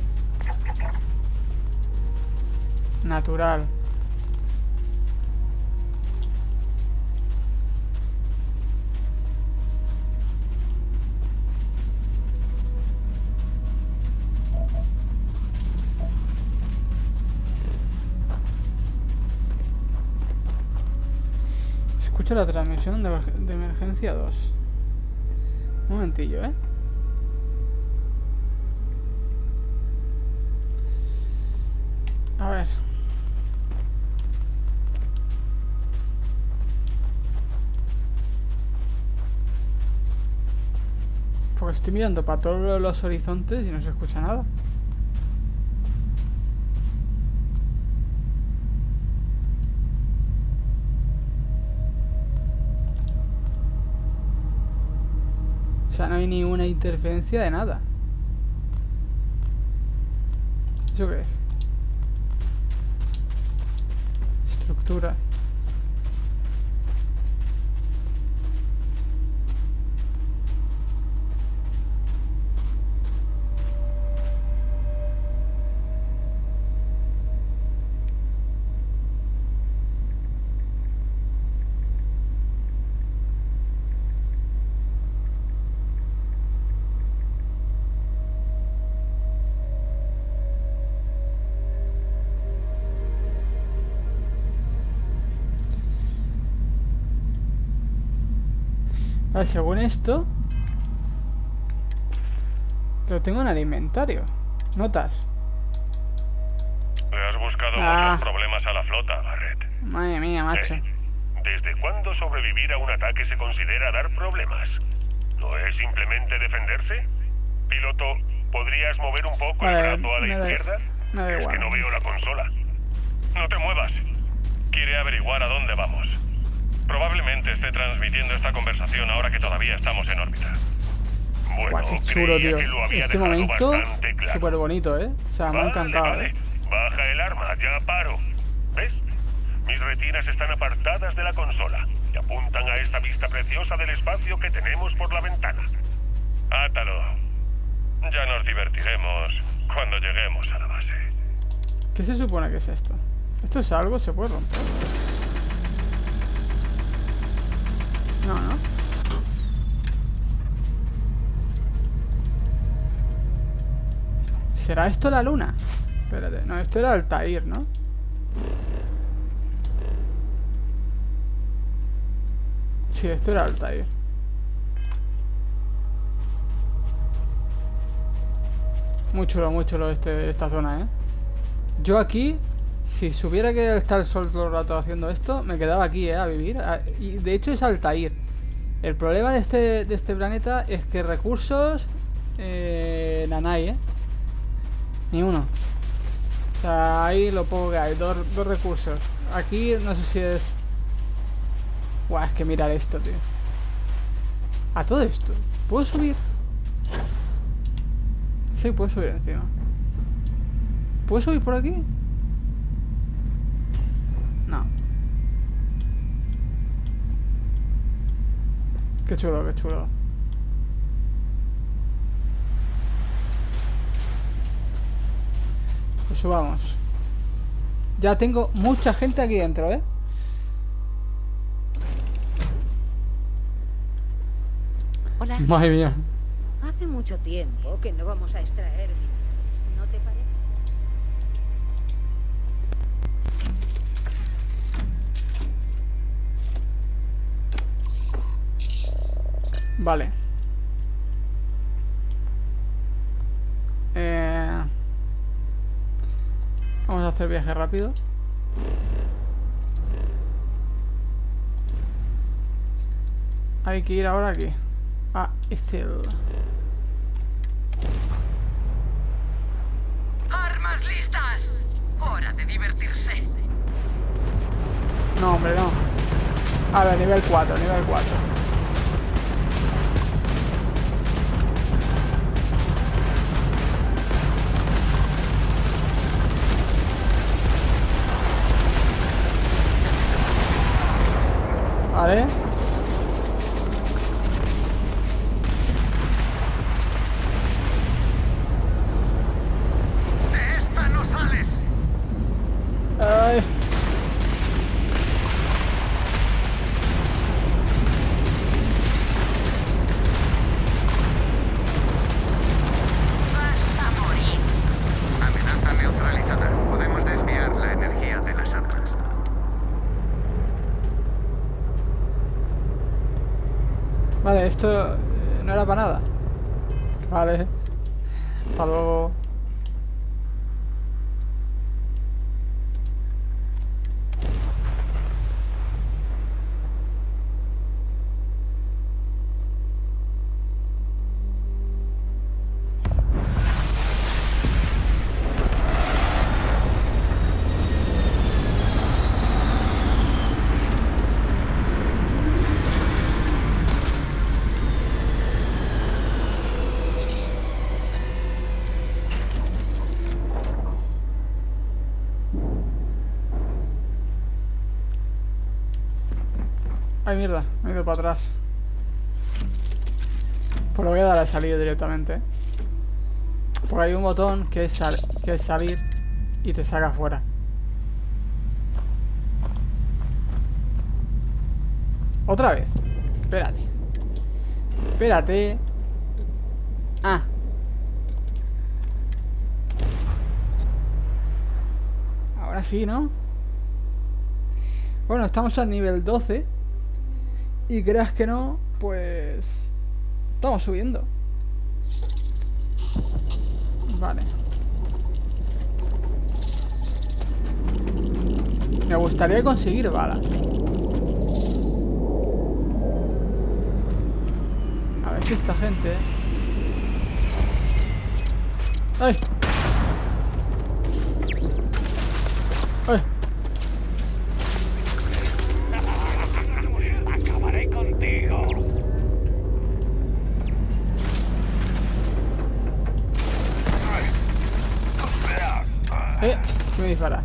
Natural. Escucha la transmisión de, de emergencia dos. Un momentillo, ¿eh? A ver. Porque estoy mirando para todos los horizontes y no se escucha nada. O sea, no hay ni una interferencia de nada. ¿Eso qué es? Estructura. Vale, según esto lo tengo en el inventario. Notas. Le has buscado Ah. muchos problemas a la flota, Barret. Madre mía, macho. ¿Eh? ¿Desde cuándo sobrevivir a un ataque se considera dar problemas? ¿No es simplemente defenderse? Piloto, ¿podrías mover un poco Vale, el brazo a la me da- izquierda? me da Es igual. que no veo la consola. No te muevas. Quiere averiguar a dónde vamos. Probablemente esté transmitiendo esta conversación ahora que todavía estamos en órbita. Bueno, Guau, qué chulo, creía tío. que lo había Este dejado momento, bastante claro. súper bonito, ¿eh? O sea, me ha Vale, encantado, vale. ¿eh? Baja el arma, ya paro. ¿Ves? Mis retinas están apartadas de la consola y apuntan a esta vista preciosa del espacio que tenemos por la ventana. Átalo. Ya nos divertiremos cuando lleguemos a la base. ¿Qué se supone que es esto? ¿Esto es algo? ¿Se puede romper? No, no. ¿Será esto la luna? Espérate, no, esto era Altair, ¿no? Sí, esto era Altair. Muy chulo, muy chulo este, esta zona, ¿eh? Yo aquí, si supiera que está el sol todo el rato haciendo esto, me quedaba aquí, ¿eh? A vivir. A- y de hecho es Altair. El problema de este, de este planeta es que recursos... Eh, nanay, ¿eh? Ni uno. O sea, ahí lo poco que hay. Dos, dos recursos. Aquí no sé si es... Buah, es que mirar esto, tío. A todo esto. ¿Puedo subir? Sí, puedo subir encima. ¿Puedo subir por aquí? No. Qué chulo, qué chulo. Pues subamos. Ya tengo mucha gente aquí dentro, ¿eh? Hola. Madre mía. Hace mucho tiempo que no vamos a extraer minerales, ¿no te parece? Vale. Eh... Vamos a hacer viaje rápido. Hay que ir ahora aquí. Ah, es el... ¡Armas listas! ¡Hora de divertirse! No, hombre, no. A ver, nivel cuatro, nivel cuatro. Vale. ¡De esta no sales! Ay. ¡Vas a morir! Amenaza neutralizada. Podemos desviar la energía de las armas. Vale, esto no era para nada. Vale. Hasta luego. Ay, mierda, me he ido para atrás. Pues lo voy a dar a salir directamente. Porque hay un botón que es, sal que es salir y te saca fuera. Otra vez. Espérate. Espérate. Ah. Ahora sí, ¿no? Bueno, estamos al nivel doce. Y creas que no, pues... estamos subiendo. Vale. Me gustaría conseguir balas. A ver si esta gente... ¡Ay! ¡Ay! Acabaré contigo. Eh, me dispara.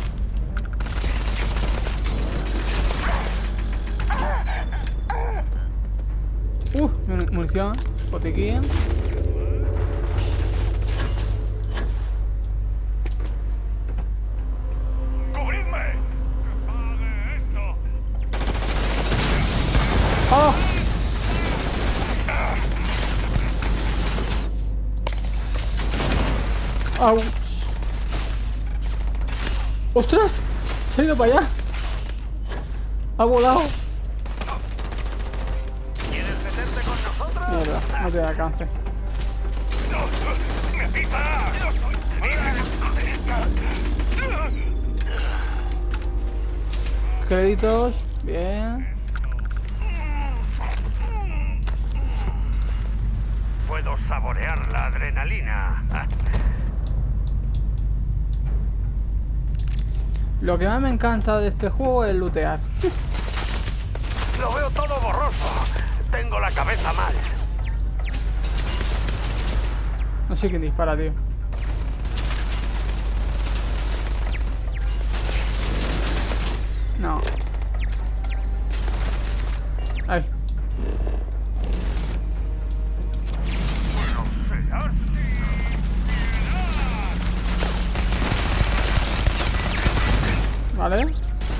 Uh, munición, botiquín. ¡Oh! ¡Auch! ¡Ostras! Se ha ido para allá. Ha volado. ¿Quieres meterte con nosotros? Mierda, no te da alcance. Créditos, bien. Puedo saborear la adrenalina. Lo que más me encanta de este juego es lootear. Lo veo todo borroso. Tengo la cabeza mal. No sé quién dispara, tío. No. Ay. Vale.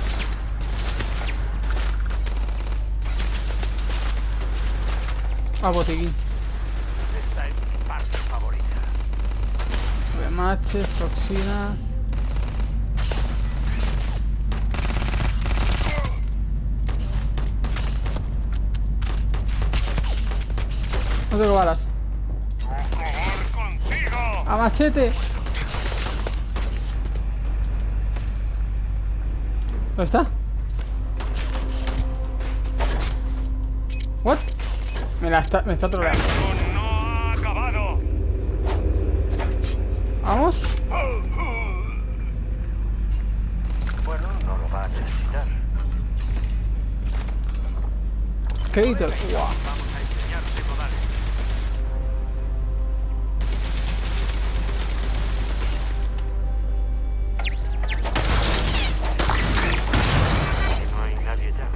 Ah, botiquín. Esta es mi parte favorita. Remaches, toxina. No tengo balas. ¡A machete! ¿Dónde está? ¿What? Me la está, me está troleando. No ha acabado. ¿Vamos? Bueno, no lo va a necesitar. Créditos. Wow. Vamos a enseñarte modales. No hay nadie ya.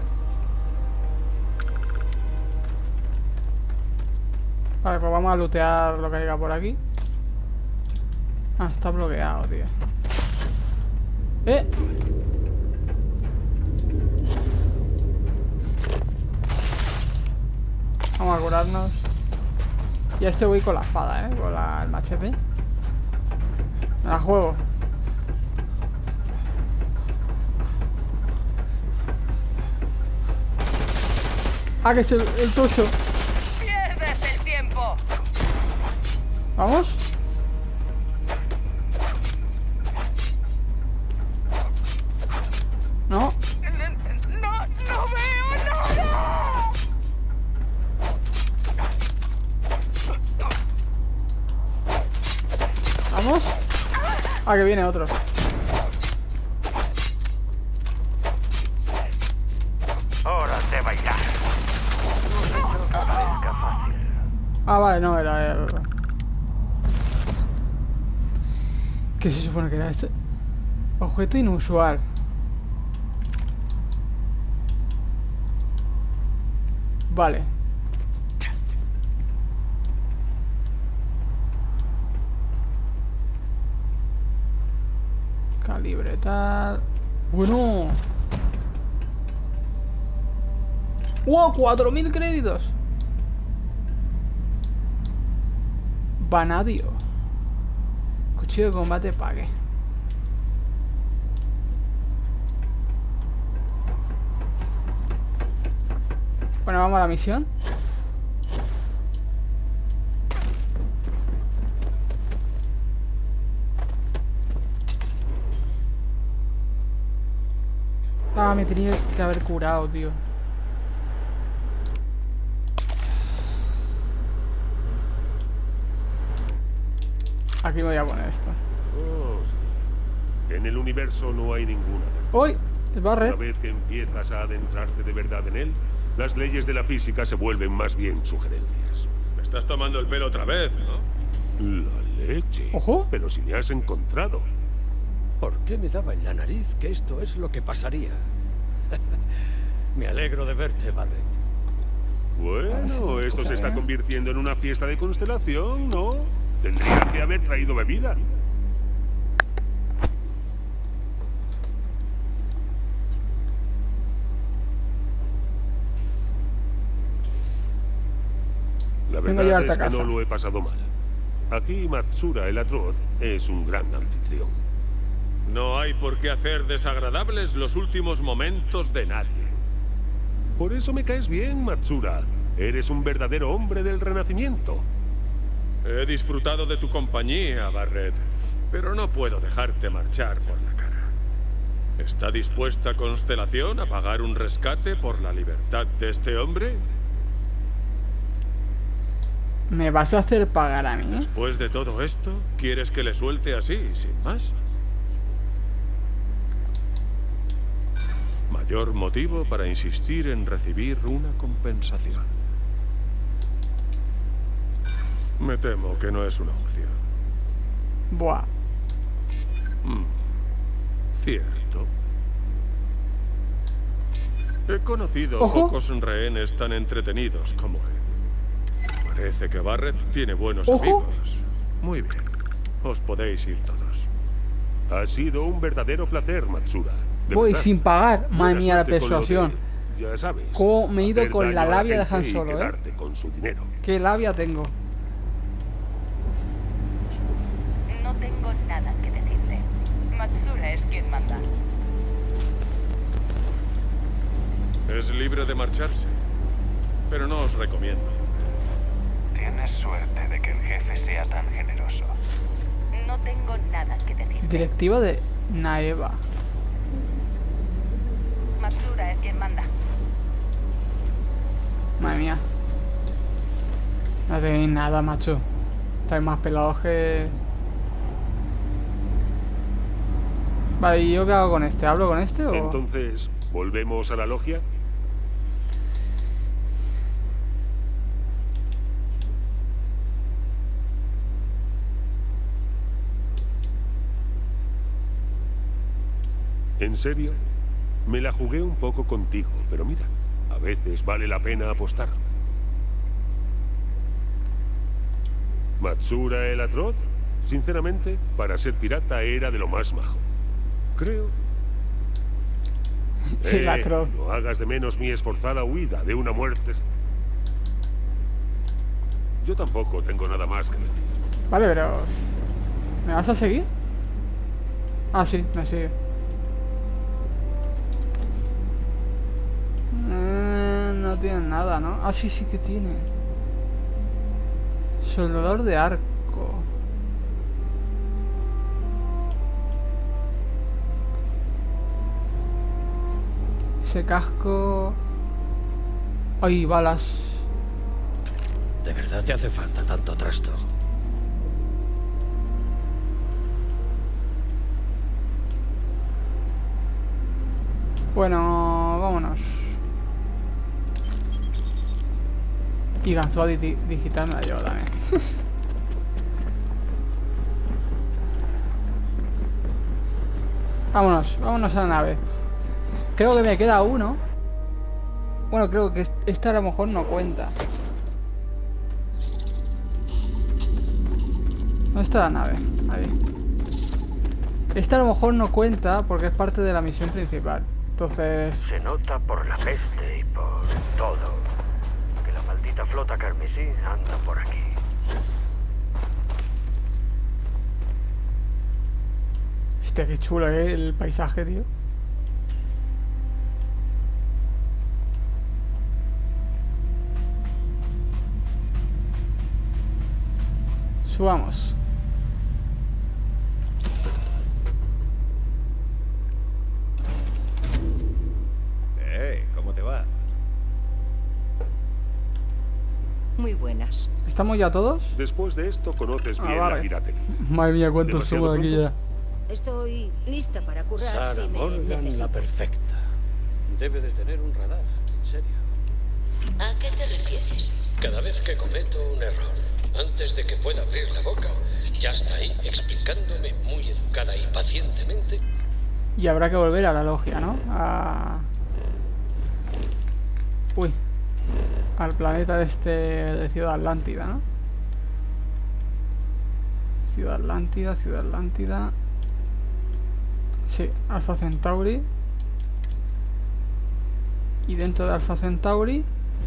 Vale, pues vamos a lootear lo que haya por aquí. Ah, está bloqueado, tío. ¡Eh! Vamos a curarnos. Y a este voy con la espada, ¿eh? Con la, el machete. Me la juego. Ah, que es el, el tocho. Vamos. No. No, no veo nada. Vamos. Ah, que viene otro. Hora de bailar. No que parezca fácil. Ah, vale, no, era el... ¿Qué se supone que era este? Objeto inusual. Vale. Calibre tal... Bueno. ¡Wow! cuatro mil créditos. Vanadio. Cuchillo de combate pague. Bueno, vamos a la misión. Ah, me tenía que haber curado, tío. Aquí me voy a poner esto. Oh, sí. En el universo no hay ninguna. ¡Uy! El Barret. Una vez que empiezas a adentrarte de verdad en él, las leyes de la física se vuelven más bien sugerencias. Me estás tomando el pelo otra vez, ¿no? La leche. Ojo. Pero si me has encontrado. ¿Por qué me daba en la nariz que esto es lo que pasaría? Me alegro de verte, Barret. Bueno, esto se está convirtiendo en una fiesta de constelación, ¿no? Tendría que haber traído bebida. La verdad es que no lo he pasado mal. Aquí Matsura el Atroz es un gran anfitrión. No hay por qué hacer desagradables los últimos momentos de nadie. Por eso me caes bien, Matsura. Eres un verdadero hombre del Renacimiento. He disfrutado de tu compañía, Barret, pero no puedo dejarte marchar por la cara. ¿Está dispuesta Constelación a pagar un rescate por la libertad de este hombre? ¿Me vas a hacer pagar a mí? Después de todo esto, ¿quieres que le suelte así, sin más? Mayor motivo para insistir en recibir una compensación. Me temo que no es una opción. Buah. Mm, cierto. He conocido Ojo. pocos rehenes tan entretenidos como él. Parece que Barret tiene buenos Ojo. amigos. Muy bien. Os podéis ir todos. Ha sido un verdadero placer, Matsura. De Voy verdad. sin pagar. Madre Buena mía, la suerte con lo de- persuasión. Ya sabes. Cómo me he ido hacer con daño la a labia de gente Han y Solo, eh. quedarte con su dinero. ¿Qué labia tengo? No tengo nada que decirle. Matsura es quien manda. Es libre de marcharse, pero no os recomiendo. Tienes suerte de que el jefe sea tan generoso. No tengo nada que decirle. Directiva de Naeva. Matsura es quien manda. Madre mía. No tenéis nada, macho. Estáis más pelados que... Vale, ¿y yo qué hago con este? ¿Hablo con este o...? Entonces, ¿volvemos a la logia? ¿En serio? Me la jugué un poco contigo, pero mira, a veces vale la pena apostar. ¿Matsura el Atroz? Sinceramente, para ser pirata era de lo más majo. Creo. El Eh, Atroz. no hagas de menos mi esforzada huida de una muerte. Yo tampoco tengo nada más que decir. Vale, pero... ¿Me vas a seguir? Ah, sí, me sigue. Eh, no tiene nada, ¿no? Ah, sí, sí que tiene. Soldador de arco. casco. Ese casco... ¡Ay, balas! ¿De verdad te hace falta tanto trasto? Bueno, vámonos. Y ganzúa di digital me la llevo también. Vámonos, vámonos a la nave. Creo que me queda uno. Bueno, creo que esta a lo mejor no cuenta. ¿Dónde está la nave? Ahí. Esta a lo mejor no cuenta porque es parte de la misión principal. Entonces... Se nota por la peste y por todo que la maldita flota carmesí anda por aquí. Hostia, qué chulo, ¿eh? El paisaje, tío. Subamos. Eh, ¿cómo te va? Muy buenas. ¿Estamos ya todos? Después de esto conoces Ah, bien vale. la Giraten. Madre mía, cuánto ¿Demasiado subo aquí pronto? ya. Estoy lista para currar Sarah si me Morgan, la necesitas. perfecta. Debe de tener un radar, en serio. ¿A qué te refieres? Cada vez que cometo un error, antes de que pueda abrir la boca, ya está ahí explicándome muy educada y pacientemente. Y habrá que volver a la logia, ¿no? A... Uy. Al planeta este de Ciudad Atlántida, ¿no? Ciudad Atlántida, Ciudad Atlántida. Sí, Alpha Centauri. Y dentro de Alpha Centauri...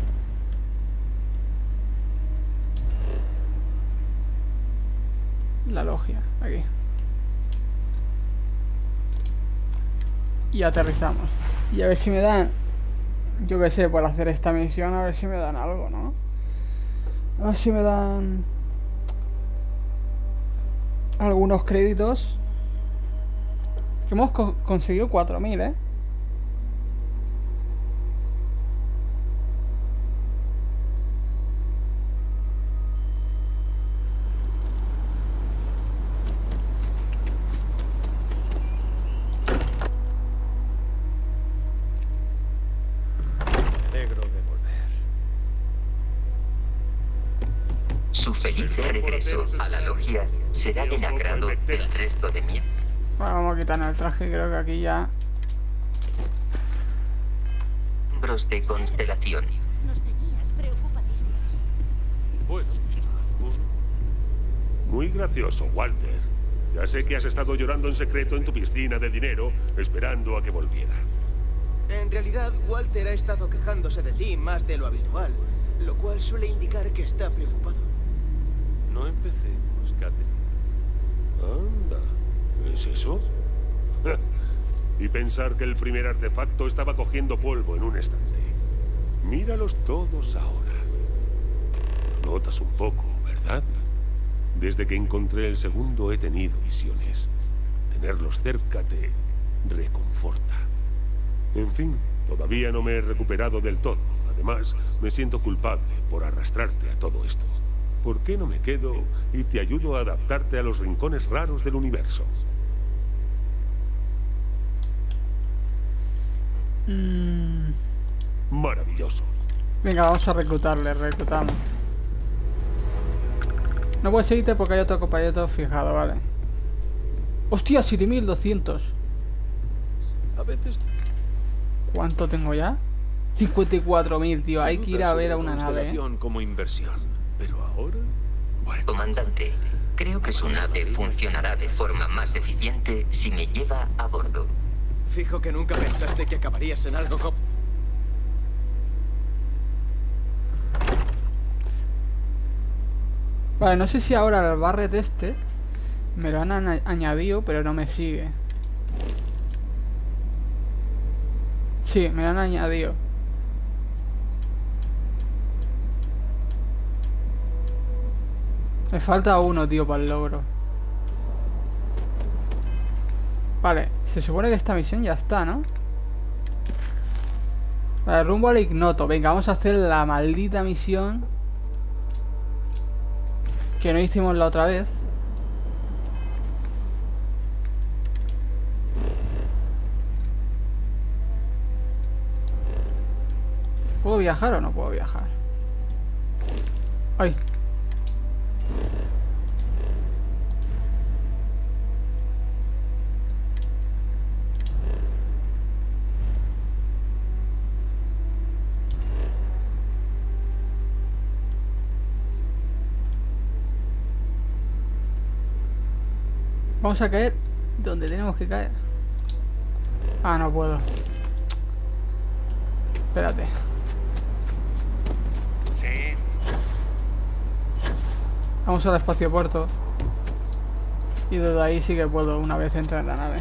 La logia, aquí. Y aterrizamos. Y a ver si me dan... Yo qué sé, por hacer esta misión, a ver si me dan algo, ¿no? A ver si me dan... algunos créditos. Que hemos co conseguido cuatro mil, ¿eh? Su feliz regreso a la logia será del agrado del resto de mi... Bueno, vamos a quitarnos el traje, creo que aquí ya... Miembros de constelación. Nos tenías preocupadísimos. Bueno. Muy gracioso, Walter. Ya sé que has estado llorando en secreto en tu piscina de dinero, esperando a que volviera. En realidad, Walter ha estado quejándose de ti más de lo habitual, lo cual suele indicar que está preocupado. No empecemos, Kate. Anda, ¿es eso? Y pensar que el primer artefacto estaba cogiendo polvo en un estante. Míralos todos ahora. Lo notas un poco, ¿verdad? Desde que encontré el segundo he tenido visiones. Tenerlos cerca te reconforta. En fin, todavía no me he recuperado del todo. Además, me siento culpable por arrastrarte a todo esto. ¿Por qué no me quedo y te ayudo a adaptarte a los rincones raros del universo? Mm. Maravilloso. Venga, vamos a reclutarle, reclutamos. No puedes seguirte porque hay otro compañero fijado, vale. ¡Hostia! siete mil doscientos. A veces... ¿Cuánto tengo ya? cincuenta y cuatro mil, tío. Hay que ir a ver a una nave, ¿eh? Como inversión. Pero ahora... Bueno. Comandante, creo que su nave funcionará de forma más eficiente si me lleva a bordo. Fijo que nunca pensaste que acabarías en algo como... Vale, no sé si ahora el Barret este me lo han añadido, pero no me sigue. Sí, me lo han añadido. Me falta uno, tío, para el logro. Vale, se supone que esta misión ya está, ¿no? Vale, rumbo al ignoto. Venga, vamos a hacer la maldita misión que no hicimos la otra vez. ¿Puedo viajar o no puedo viajar? ¡Ay! Vamos a caer donde tenemos que caer. Ah, no puedo. Espérate. Sí. Vamos al espacio puerto. Y desde ahí sí que puedo una vez entrar en la nave.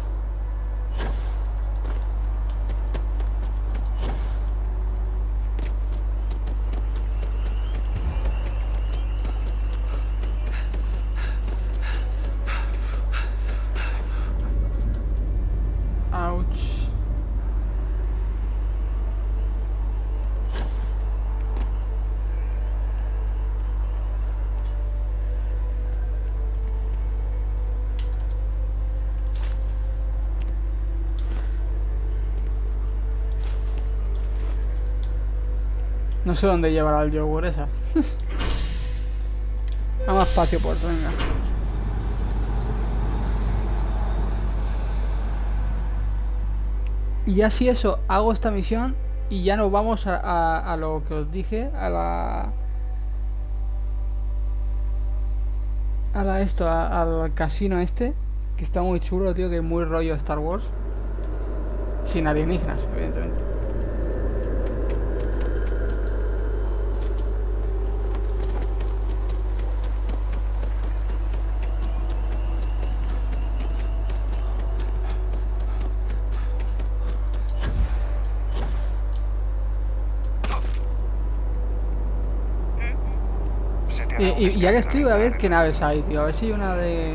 No sé dónde llevará el yogur esa. Vamos espacio puerto, venga. Y así eso, hago esta misión y ya nos vamos a, a, a lo que os dije, a la... A la esto, a, al casino este, que está muy chulo, tío, que es muy rollo Star Wars. Sin alienígenas, evidentemente. Y, y ya que estoy, voy a ver qué naves hay, tío. A ver si hay una de...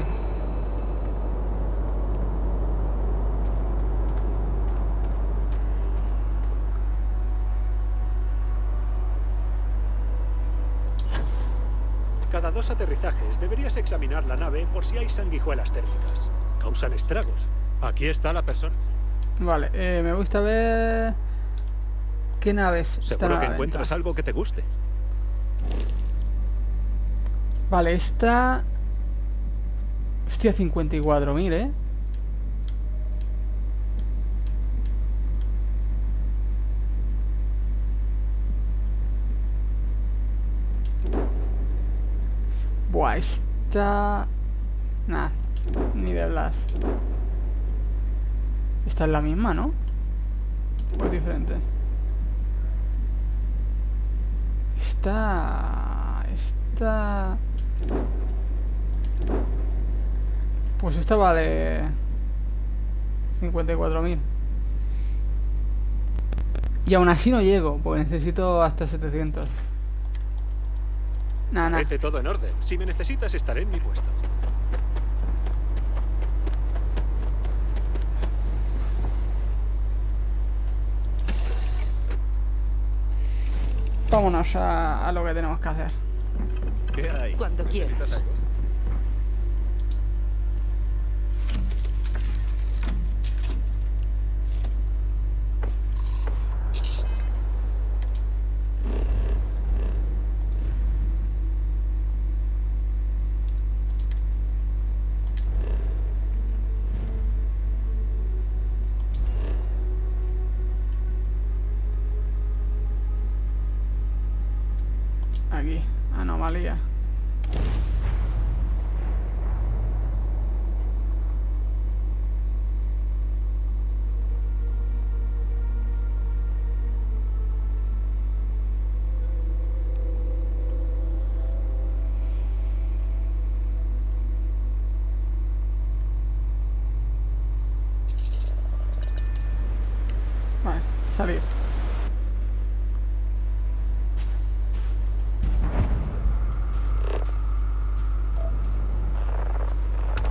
Cada dos aterrizajes deberías examinar la nave por si hay sanguijuelas térmicas. Causan estragos. Aquí está la persona. Vale, eh, me gusta ver... ¿Qué naves? Seguro que encuentras algo que te guste. Vale, esta... Hostia, cincuenta y cuatro mil, ¿eh? Buah, esta... Nah, ni de Blas. Esta es la misma, ¿no? O es diferente. Esta... Esta... Pues esta vale cincuenta y cuatro mil. Y aún así no llego, porque necesito hasta setecientos. Nada, nada. Parece todo en orden. Si me necesitas, estaré en mi puesto. Vámonos a, a lo que tenemos que hacer. ¿Qué hay? Cuando quieras. Algo? Aquí, anomalía. Vale, salir.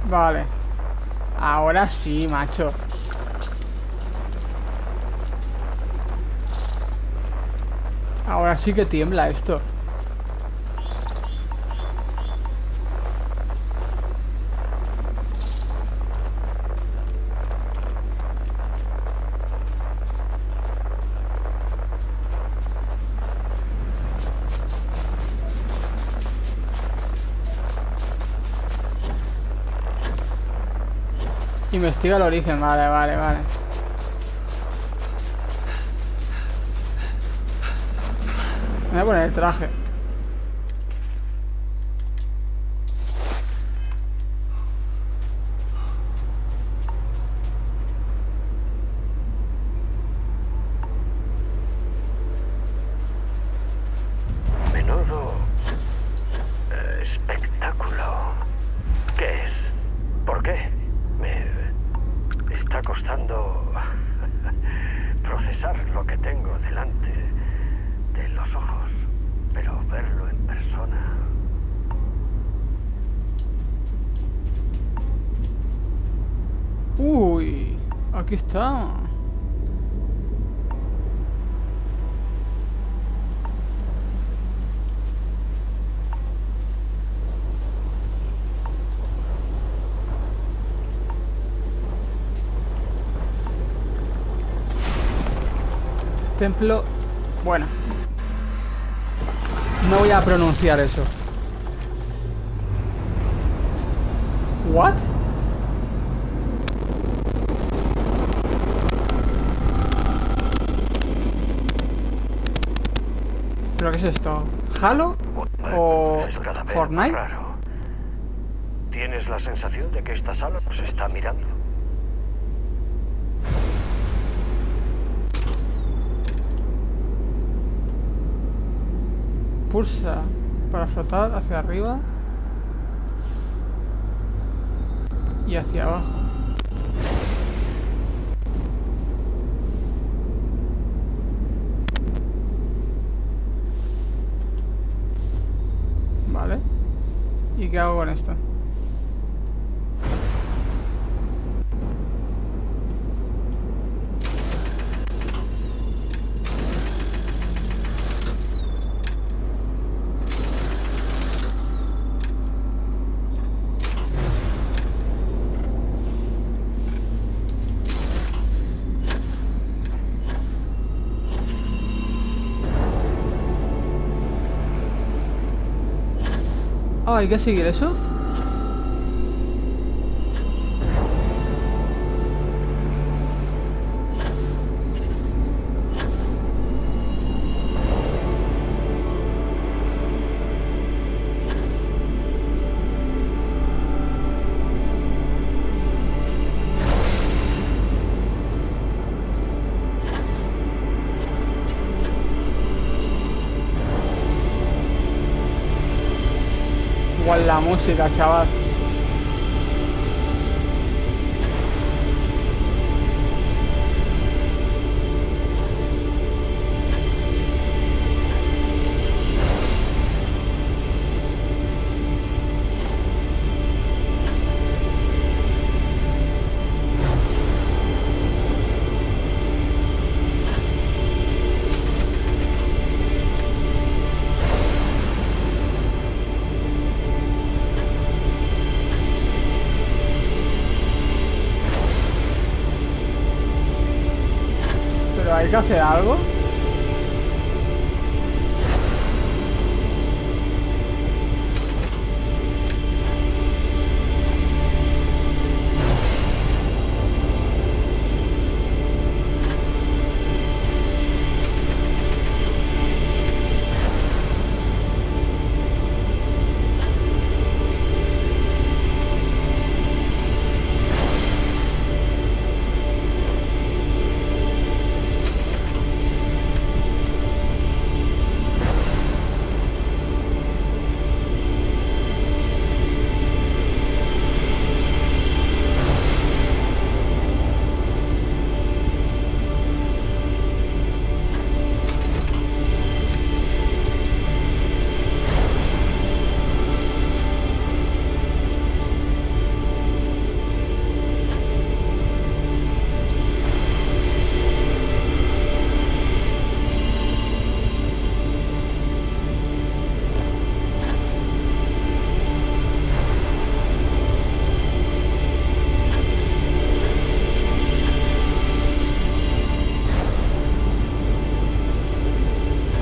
Vale. Ahora sí, macho. Ahora sí que tiembla esto. Investiga el origen, vale, vale, vale. Me voy a poner el traje. Menudo eh, espectáculo. ¿Qué es? ¿Por qué? Me está costando procesar lo que tengo delante de los ojos, pero verlo en persona. Uy, aquí está. Templo... Bueno. No voy a pronunciar eso. ¿What? ¿Pero qué es esto? ¿Halo? ¿O Es cada vez Fortnite? más raro. Tienes la sensación de que esta sala nos está mirando. Pulsa para flotar hacia arriba y hacia abajo. Vale. ¿Y qué hago con esto? Ah, ¿hay que seguir eso? Igual la música, chaval. ¿Hay que hacer algo?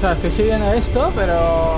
sea, estoy siguiendo esto, pero...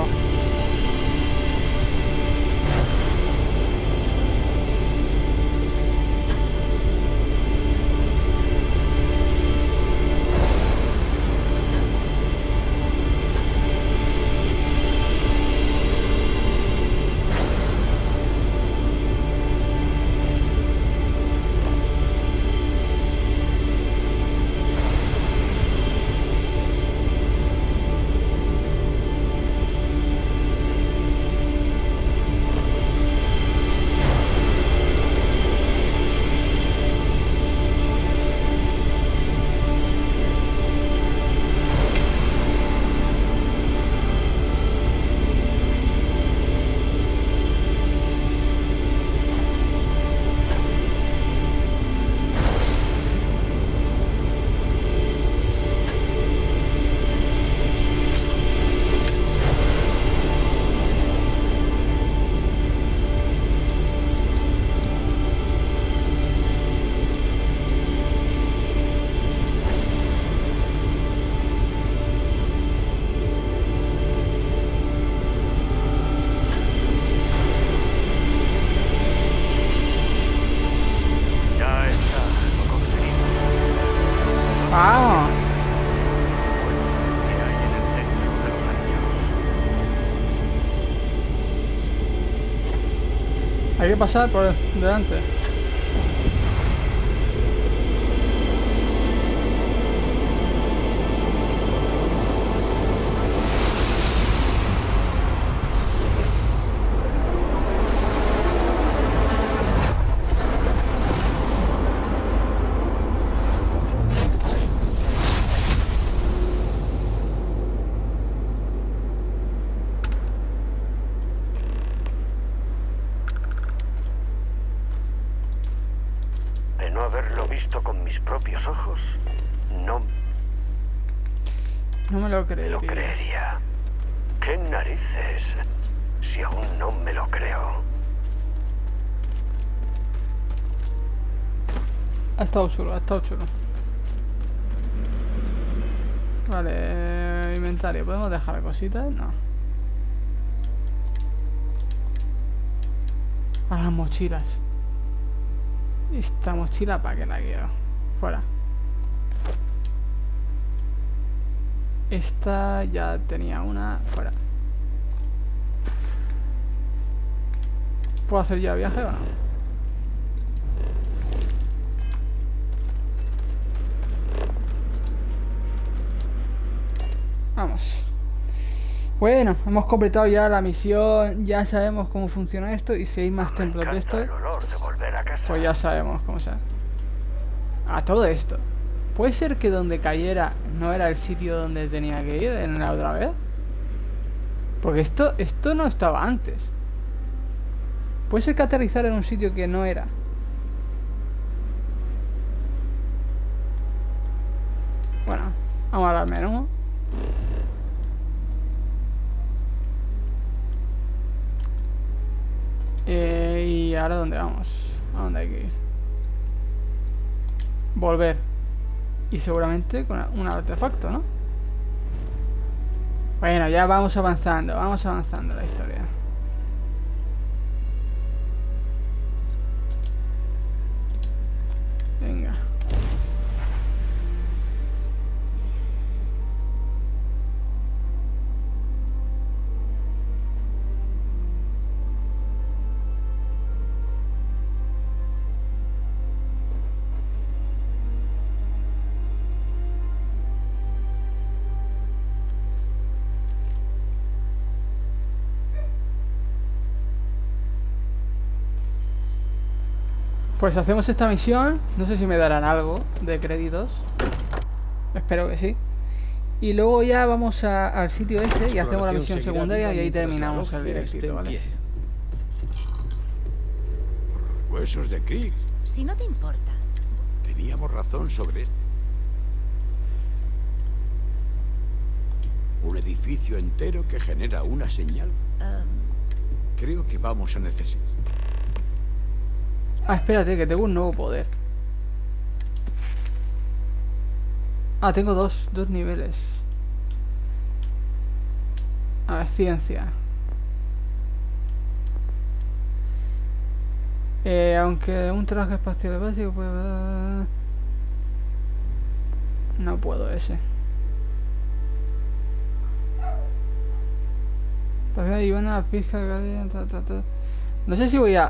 Hay que pasar por delante. Con mis propios ojos, no... No me lo creería. lo creería. ¿Qué narices? Si aún no me lo creo. Ha estado chulo, ha estado chulo. Vale, eh, inventario. ¿Podemos dejar cositas? No. A las mochilas. Esta mochila, ¿para qué la quiero? Fuera. Esta ya tenía una. Fuera. ¿Puedo hacer ya viaje o no? Vamos. Bueno, hemos completado ya la misión. Ya sabemos cómo funciona esto. Y si hay más templos de esto, pues ya sabemos cómo se hace. A todo esto, ¿puede ser que donde cayera no era el sitio donde tenía que ir en la otra vez? Porque esto, esto no estaba antes. ¿Puede ser que aterrizar en un sitio que no era? Bueno, vamos al menú. Eh, ¿Y ahora dónde vamos? ¿A dónde hay que ir? Volver. Y seguramente con un artefacto, ¿no? Bueno, ya vamos avanzando. Vamos avanzando la historia. Venga. Pues hacemos esta misión. No sé si me darán algo de créditos. Espero que sí. Y luego ya vamos a, al sitio este y hacemos la misión secundaria y ahí terminamos el directito, ¿vale? Huesos de Krieg. Si no te importa. Teníamos razón sobre esto. Un edificio entero que genera una señal. Um... Creo que vamos a necesitar. Ah, espérate, que tengo un nuevo poder. Ah, tengo dos, dos niveles. A ver, ciencia. Eh, aunque un traje espacial básico puede... No puedo ese. Y una pizca de... Ta, ta, ta. No sé si voy a...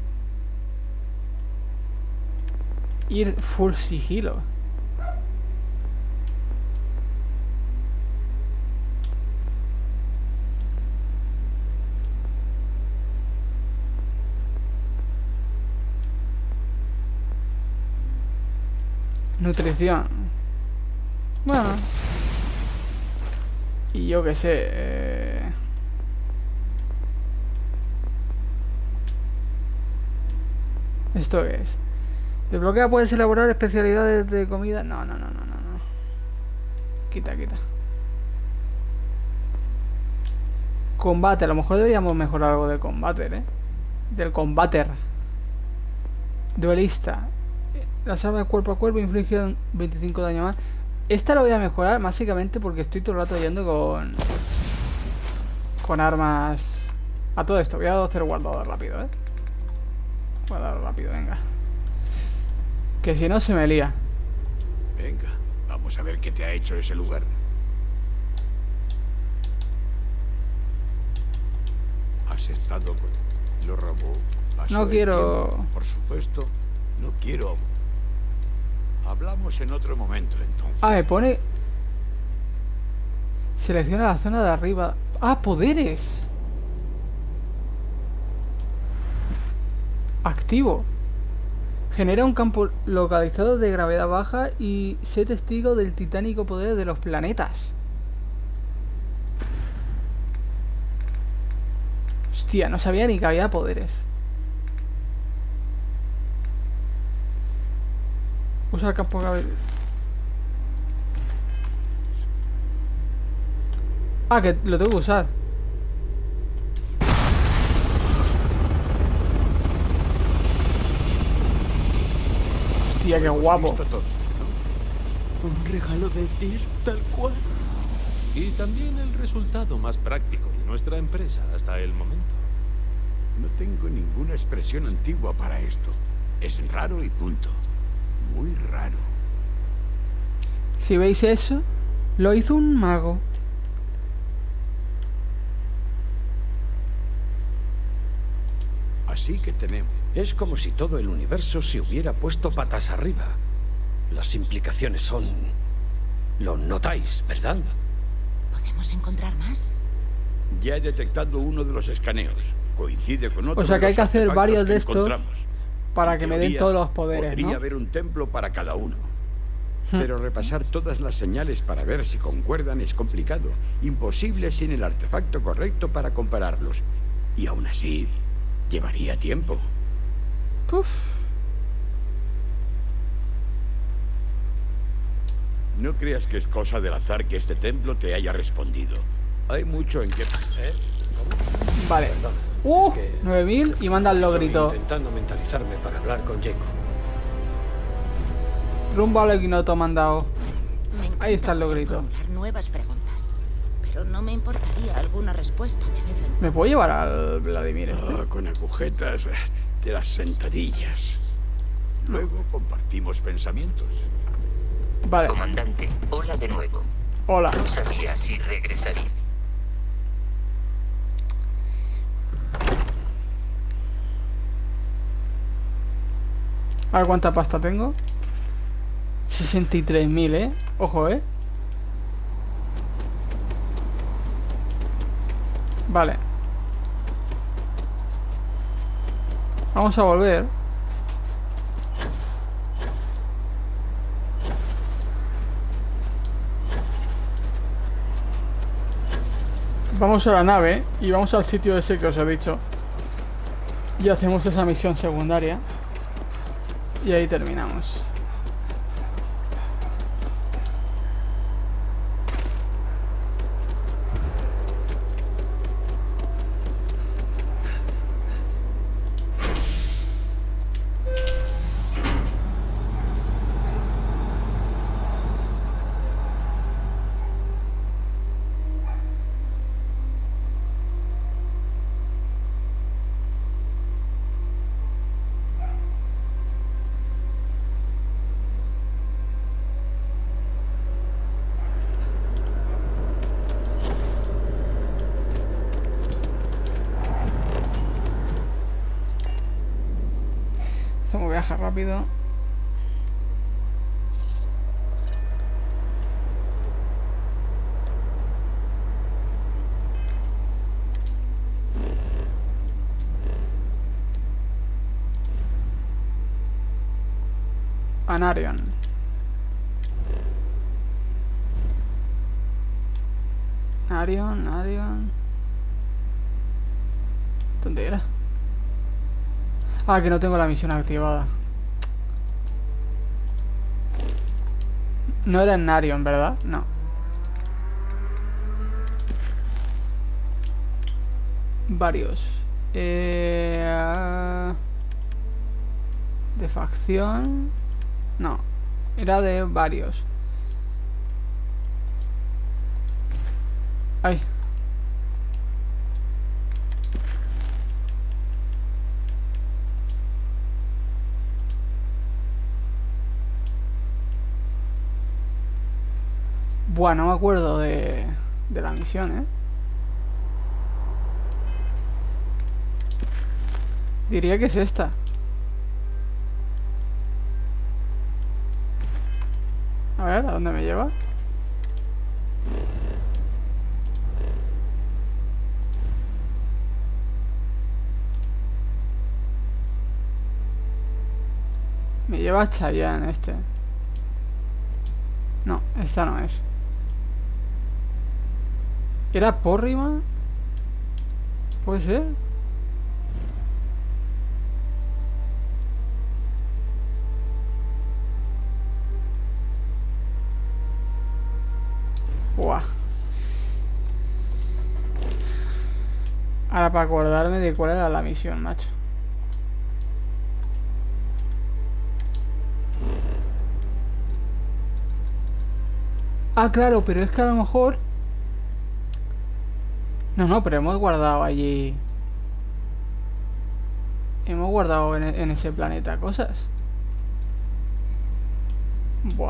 ir full sigilo. Nutrición. Bueno. Y yo qué sé. Eh... ¿Esto qué es? Desbloquea, puedes elaborar especialidades de comida. No, no, no, no, no, no. Quita, quita. Combate, a lo mejor deberíamos mejorar algo de combate, ¿eh? Del combater. Duelista. Las armas de cuerpo a cuerpo infligen veinticinco daño más. Esta lo voy a mejorar básicamente porque estoy todo el rato yendo con... Con armas... A todo esto, voy a hacer guardado rápido, ¿eh? Guardado rápido, venga. Que si no se me lía. Venga, vamos a ver qué te ha hecho ese lugar. Has estado con... Lo robó. No quiero... Tiempo. Por supuesto, no quiero... Hablamos en otro momento, entonces. Ah, me pone... Selecciona la zona de arriba. Ah, poderes. Activo. Genera un campo localizado de gravedad baja y sé testigo del titánico poder de los planetas. Hostia, no sabía ni que había poderes. Usa el campo gravedad. Ah, que lo tengo que usar. Hostia, qué guapo. Un regalo de Tyr, tal cual. Y también el resultado más práctico de nuestra empresa hasta el momento. No tengo ninguna expresión antigua para esto. Es raro y punto. Muy raro. Si veis eso, lo hizo un mago. Así que tenemos. Es como si todo el universo se hubiera puesto patas arriba. Las implicaciones son... Lo notáis, ¿verdad? ¿Podemos encontrar más? Ya he detectado uno de los escaneos. Coincide con otro. O sea que hay que hacer varios de estos para en que teoría, me den todos los poderes, podría ¿no? haber un templo para cada uno. Hmm. Pero repasar todas las señales para ver si concuerdan es complicado. Imposible sin el artefacto correcto para compararlos. Y aún así, llevaría tiempo. Uf. No creas que es cosa del azar que este templo te haya respondido. Hay mucho en que... ¿Eh? Vale. Uh, nueve mil y manda el Estoy logrito. intentando mentalizarme para hablar con Jacob. Rumbo al ignoto mandado. Ahí está el logrito. Formular nuevas preguntas, pero no me importaría alguna respuesta de vez en cuando. ¿Me puedo llevar al Vladimir este? Ah, con agujetas de las sentadillas. Luego compartimos pensamientos. Vale. Comandante, hola de nuevo. Hola. No sabía si regresaría. A ver cuánta pasta tengo. sesenta y tres mil, eh. Ojo, eh. Vale. Vamos a volver. Vamos a la nave y vamos al sitio ese que os he dicho. Y hacemos esa misión secundaria. Y ahí terminamos. pasar rápido. Anarion. Arion, Arion. ¿Dónde era? Ah, que no tengo la misión activada. No era en Arion, ¿verdad? No. Varios. Eh... De facción. No. Era de varios. Ay. Buah, no me acuerdo de, de la misión, ¿eh? Diría que es esta. A ver, ¿a dónde me lleva? Me lleva a Chayanne este. No, esta no es. ¿Era Porrima? ¿Puede ser? Buah. Ahora para acordarme de cuál era la misión, macho. Ah, claro, pero es que a lo mejor... No, no, pero hemos guardado allí... Hemos guardado en, en ese planeta cosas. Buah.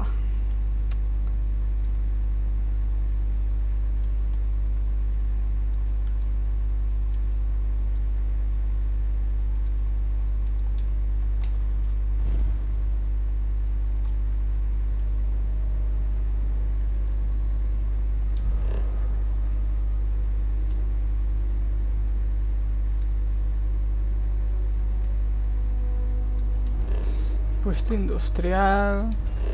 Puesto industrial.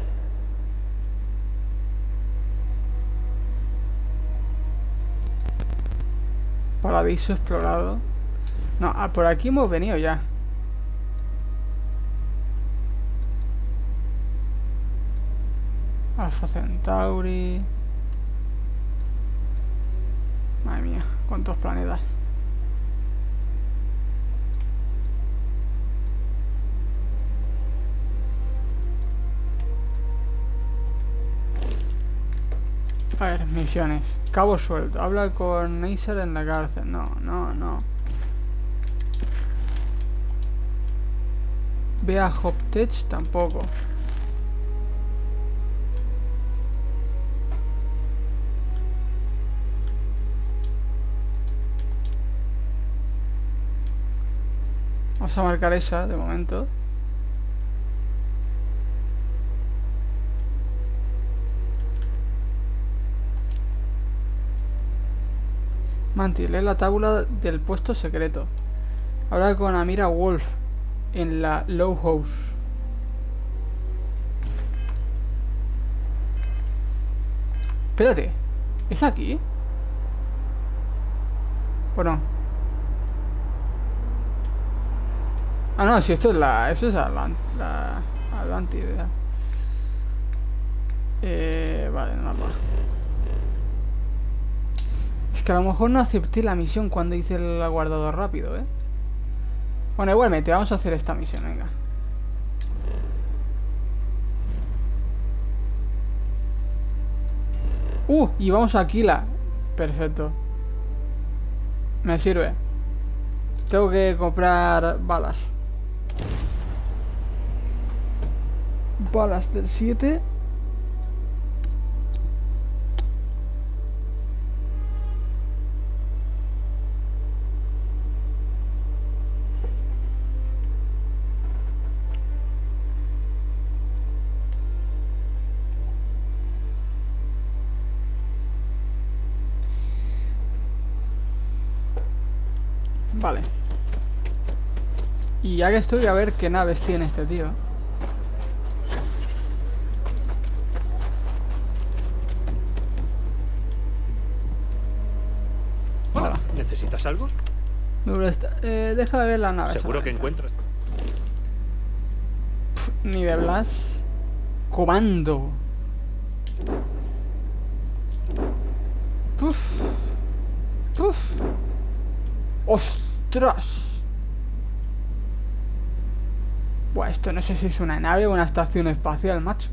Paraíso explorado. No, ah, por aquí hemos venido ya. Alpha Centauri. Madre mía, cuántos planetas. A ver, misiones. Cabo suelto. Habla con Neisser en la cárcel. No, no, no. Ve a Hoptech tampoco. Vamos a marcar esa de momento. Manti, lee la tabla del puesto secreto. Habla con Amira Wolf en la Low House. Espérate, ¿es aquí? ¿O no? Ah, no, si esto es la... Eso es Atlant la Atlántida. Eh... Vale, no va. Es que a lo mejor no acepté la misión cuando hice el aguardador rápido, ¿eh? Bueno, igualmente, vamos a hacer esta misión, venga. Uh, y vamos a Aquila. Perfecto. Me sirve. Tengo que comprar balas. Balas del siete. Vale. Y ya que estoy, a ver qué naves tiene este tío. Hola. ¿Necesitas algo? Eh, deja de ver la nave. Seguro que encuentras. Pff, ni de Blas. Comando. Puf. Puf. ¡Ostras! Buah, esto no sé si es una nave o una estación espacial, macho.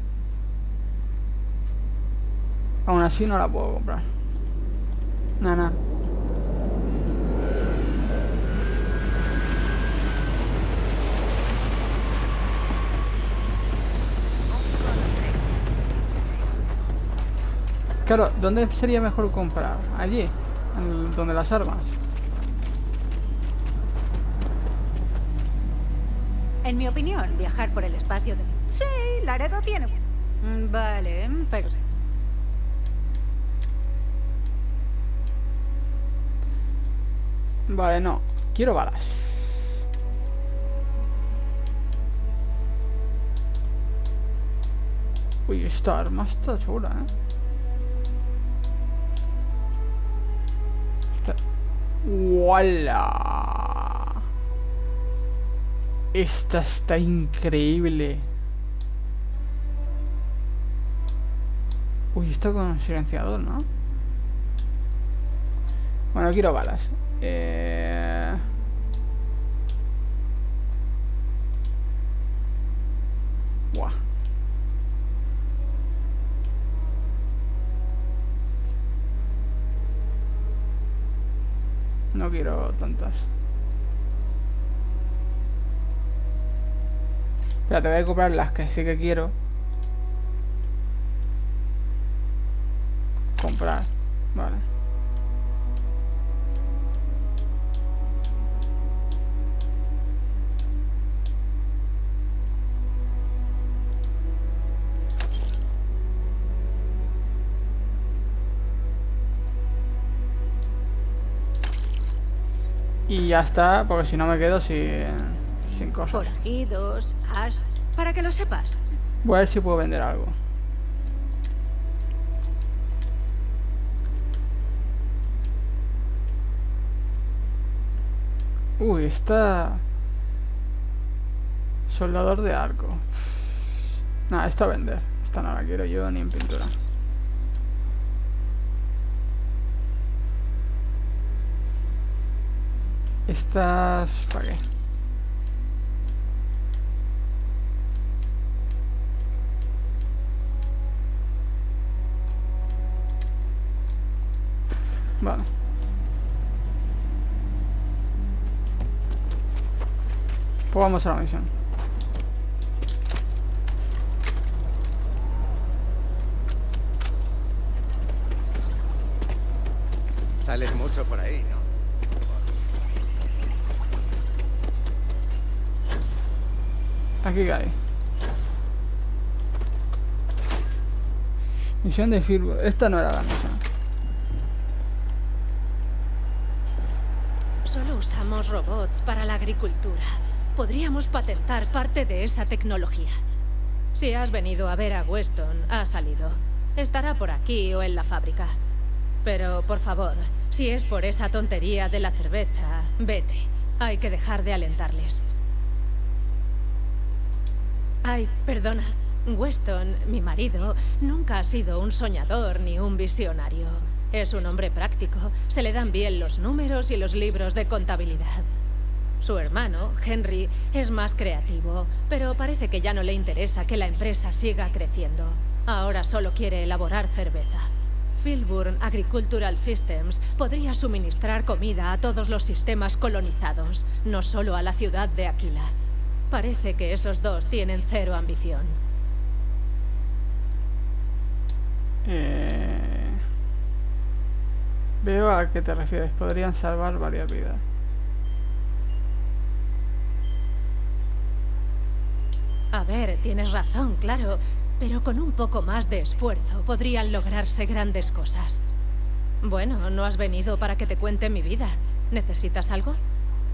Aún así no la puedo comprar. Nada, nada. Claro, ¿dónde sería mejor comprar? Allí, en donde las armas. En mi opinión, viajar por el espacio de... Sí, Laredo tiene... Vale, pero sí. Vale, no. Quiero balas. Uy, esta arma está chula, ¿eh? Esta... ¡Wala! Esta está increíble. Uy, esto con silenciador, ¿no? Bueno, quiero balas. Eh... Buah. No quiero tantas. Espera, te voy a comprar las que sí que quiero comprar. Vale. Y ya está, porque si no me quedo sin, sin cosas. Forajidos, Ash, para que lo sepas. Voy a ver si puedo vender algo. Uy, está... Soldador de arco. Nada, esta a vender. Esta no la quiero yo ni en pintura. Estas... ¿para qué? Vale. Pues vamos a la misión. Sales mucho por ahí, ¿no? Aquí cae. Misión de Firbo. Esta no era la misión. Solo usamos robots para la agricultura. Podríamos patentar parte de esa tecnología. Si has venido a ver a Weston, ha salido. Estará por aquí o en la fábrica. Pero, por favor, si es por esa tontería de la cerveza, vete. Hay que dejar de alentarles. Ay, perdona. Weston, mi marido, nunca ha sido un soñador ni un visionario. Es un hombre práctico. Se le dan bien los números y los libros de contabilidad. Su hermano, Henry, es más creativo, pero parece que ya no le interesa que la empresa siga creciendo. Ahora solo quiere elaborar cerveza. Filburn Agricultural Systems podría suministrar comida a todos los sistemas colonizados, no solo a la ciudad de Aquila. Parece que esos dos tienen cero ambición. Eh... Veo a qué te refieres. Podrían salvar varias vidas. A ver, tienes razón, claro. Pero con un poco más de esfuerzo podrían lograrse grandes cosas. Bueno, no has venido para que te cuente mi vida. ¿Necesitas algo?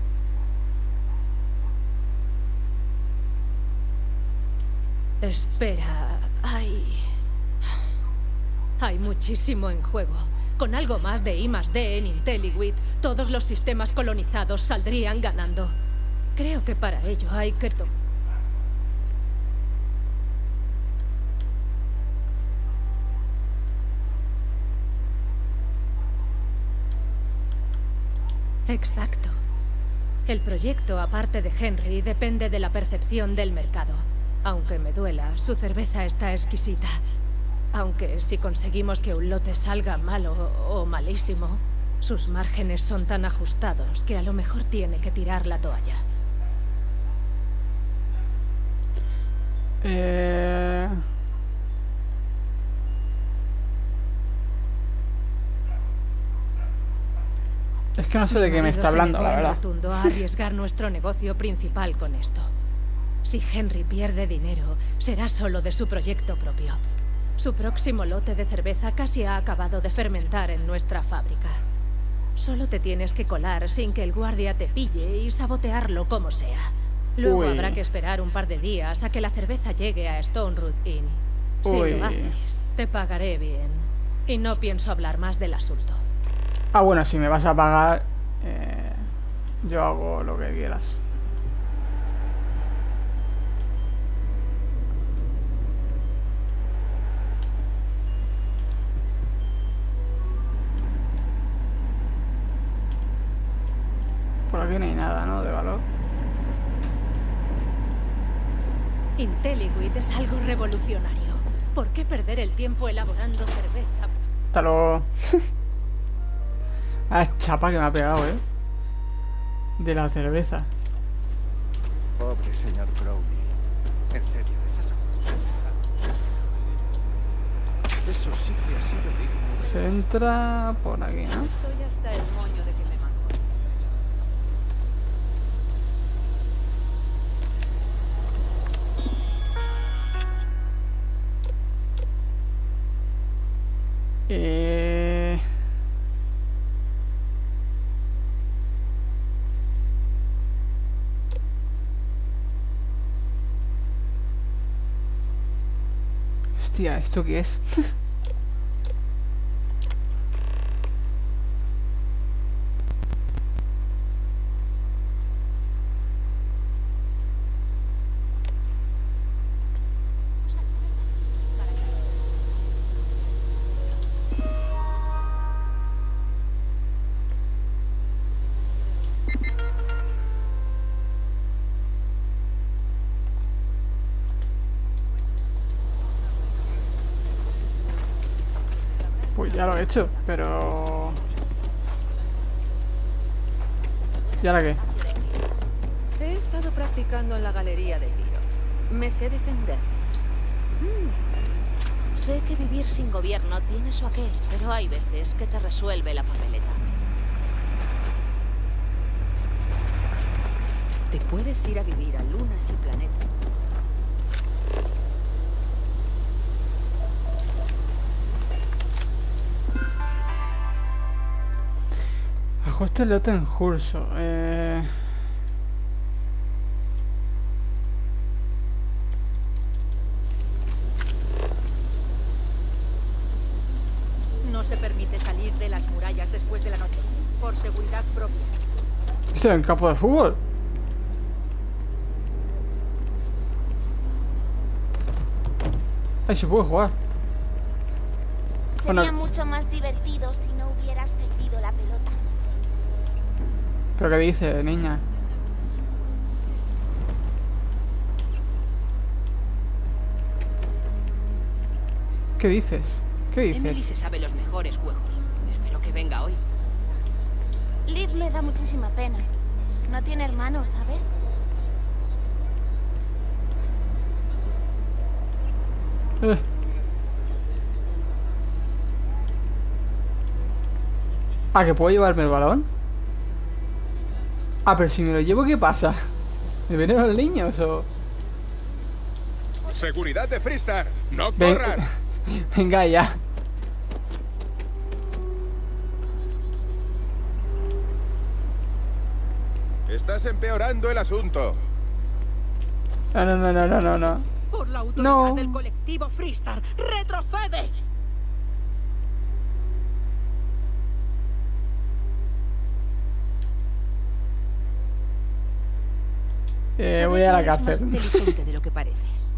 Espera, hay... Hay muchísimo en juego. Con algo más de I más D en IntelliWitt, todos los sistemas colonizados saldrían ganando. Creo que para ello hay que tomar... Exacto. El proyecto, aparte de Henry, depende de la percepción del mercado. Aunque me duela, su cerveza está exquisita. Aunque si conseguimos que un lote salga malo o malísimo, sus márgenes son tan ajustados que a lo mejor tiene que tirar la toalla. Eh... Es que no sé de qué me está hablando, la verdad. Rotundo a arriesgar nuestro negocio principal con esto. Si Henry pierde dinero, será solo de su proyecto propio. Su próximo lote de cerveza casi ha acabado de fermentar en nuestra fábrica. Solo te tienes que colar sin que el guardia te pille y sabotearlo como sea. Luego Uy. habrá que esperar un par de días a que la cerveza llegue a Stone Root Inn. Si Uy. lo haces, te pagaré bien. Y no pienso hablar más del asunto. Ah, bueno, si me vas a pagar, eh, yo hago lo que quieras. Por aquí no hay nada, ¿no? De valor. IntelliWitt es algo revolucionario. ¿Por qué perder el tiempo elaborando cerveza? Hasta luego. Ah, chapa que me ha pegado, ¿eh? De la cerveza. Pobre señor Crowley. En serio, esas cosas. Eso sí que ha sido digno. Se entra por aquí, ¿no? Estoy hasta el moño de que me manco. Eh... Hostia, ¿esto qué es? Pues ya lo he hecho, pero... ¿Y ahora qué? He estado practicando en la galería de tiro. Me sé defender. Mm. Sé que vivir sin gobierno tiene su aquel, pero hay veces que te resuelve la papeleta. Te puedes ir a vivir a lunas y planetas. Ajuste el lote en curso. Eh... No se permite salir de las murallas después de la noche, por seguridad propia. ¿Esto es en campo de fútbol? Ahí se puede jugar. Sería Bueno, mucho más divertido si no hubieras perdido la pelota. ¿pero qué dice, niña? ¿Qué dices? ¿Qué Emily dices? se sabe los mejores juegos. Espero que venga hoy. Liv le da muchísima pena. No tiene hermanos, ¿sabes? Eh. Ah, ¿que puedo llevarme el balón? Ah, pero si me lo llevo, ¿qué pasa? ¿Me vienen los niños o...? Seguridad de Freestar. No Ven- corras. Venga ya. Estás empeorando el asunto. No, no, no, no, no, no, no. Por la autoridad No. del colectivo Freestar, ¡retrocede! Eh, voy a la Sabes que eres cárcel. más inteligente de lo que pareces.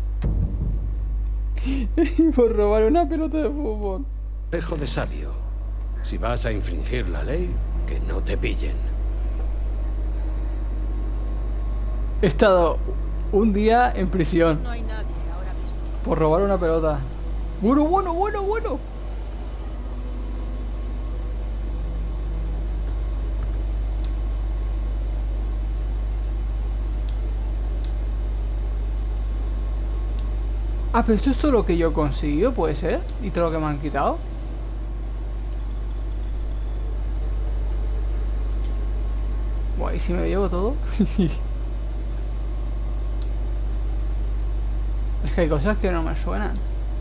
Por robar una pelota de fútbol. Dejo de sabio. Si vas a infringir la ley, que no te pillen. He estado un día en prisión No hay nadie ahora mismo. por robar una pelota. Bueno, bueno, bueno, bueno. Ah, pero esto es todo lo que yo he conseguido, ¿puede ser? ¿Y todo lo que me han quitado? Buah, ¿y si me llevo todo? Es que hay cosas que no me suenan.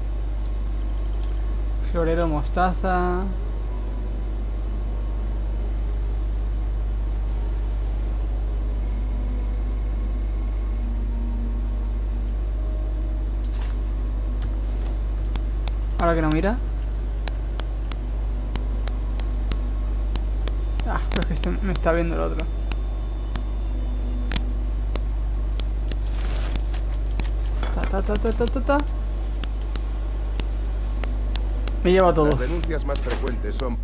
Florero mostaza. Ahora que no mira. Ah, pero es que este me está viendo el otro. Ta, ta, ta, ta, ta, ta. Me lleva todo. Las denuncias más frecuentes son...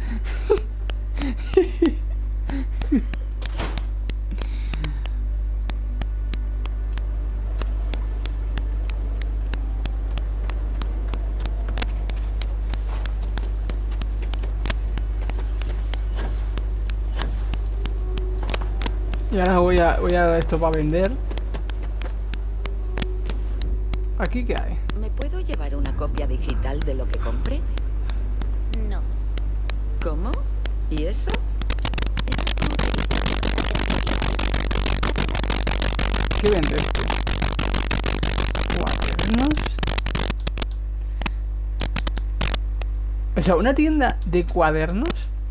Y ahora voy a, voy a dar esto para vender. ¿Aquí qué hay? ¿Me puedo llevar una copia digital de lo que compré? No. ¿Cómo? ¿Y eso? ¿Qué vendes tú? Cuadernos. O sea, una tienda de cuadernos.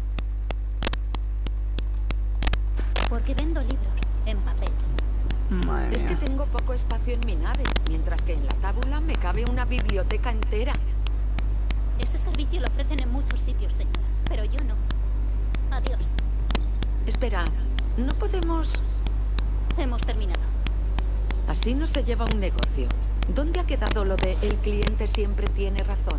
Porque vendo libros en papel. Madre Es mía. que tengo poco espacio en mi nave, mientras que en la tábula me cabe una biblioteca entera. Ese servicio lo ofrecen en muchos sitios, señora, pero yo no. Adiós. Espera, ¿no podemos...? Hemos terminado. Así no se lleva un negocio. ¿Dónde ha quedado lo de el cliente siempre tiene razón?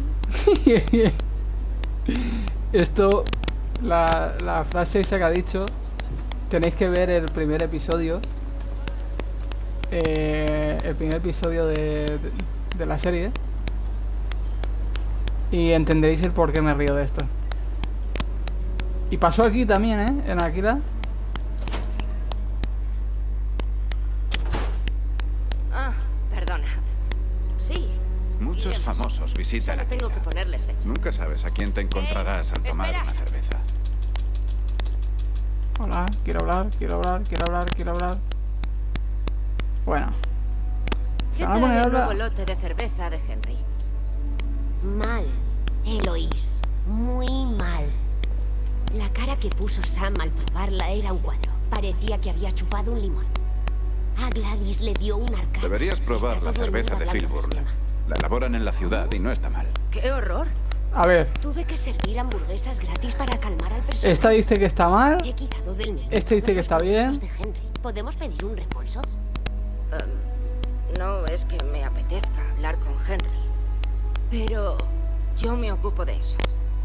Esto, la, la frase esa que ha dicho, tenéis que ver el primer episodio. Eh, el primer episodio de, de, de la serie. Y entenderéis el por qué me río de esto. Y pasó aquí también, ¿eh? En Aquila. Ah, perdona. Sí. Muchos Iremos. famosos visitan Solo aquí. tengo que ponerles fecha. Nunca sabes a quién te encontrarás al tomar espera. una cerveza. Hola, quiero hablar, quiero hablar, quiero hablar, quiero hablar. Bueno. Se ¿Qué van a tal poner a el hablar. nuevo lote de cerveza de Henry? Mal, Eloís, muy mal. La cara que puso Sam al probarla era un cuadro. Parecía que había chupado un limón. A Gladys le dio un arcada. Deberías probar la todo el cerveza mundo de hablando Filburn. La elaboran en la ciudad y no está mal. ¡Qué horror! A ver, Tuve que servir hamburguesas gratis para calmar al personal. esta dice que está mal. He quitado del menú Este dice que está bien. de Henry. ¿Podemos pedir un reembolso? Em, no es que me apetezca hablar con Henry. Pero yo me ocupo de eso.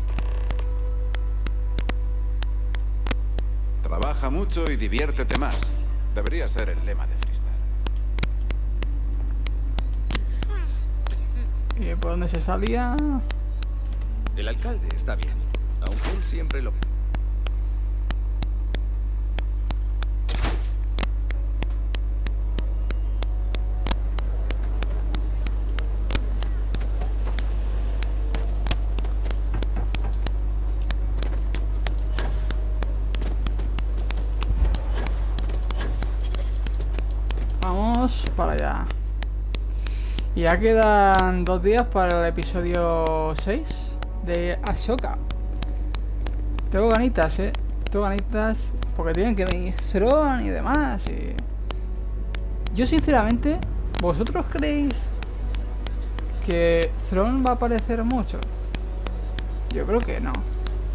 Trabaja mucho y diviértete más. Debería ser el lema de Freestar. ¿Y por dónde se salía? El alcalde está bien, aunque él siempre lo... Vamos para allá. Y ya quedan dos días para el episodio seis de Ahsoka. Tengo ganitas, eh. Tengo ganitas porque tienen que venir Thrawn y demás. Y... Yo sinceramente, ¿vosotros creéis ¿Que Thrawn va a aparecer mucho? Yo creo que no.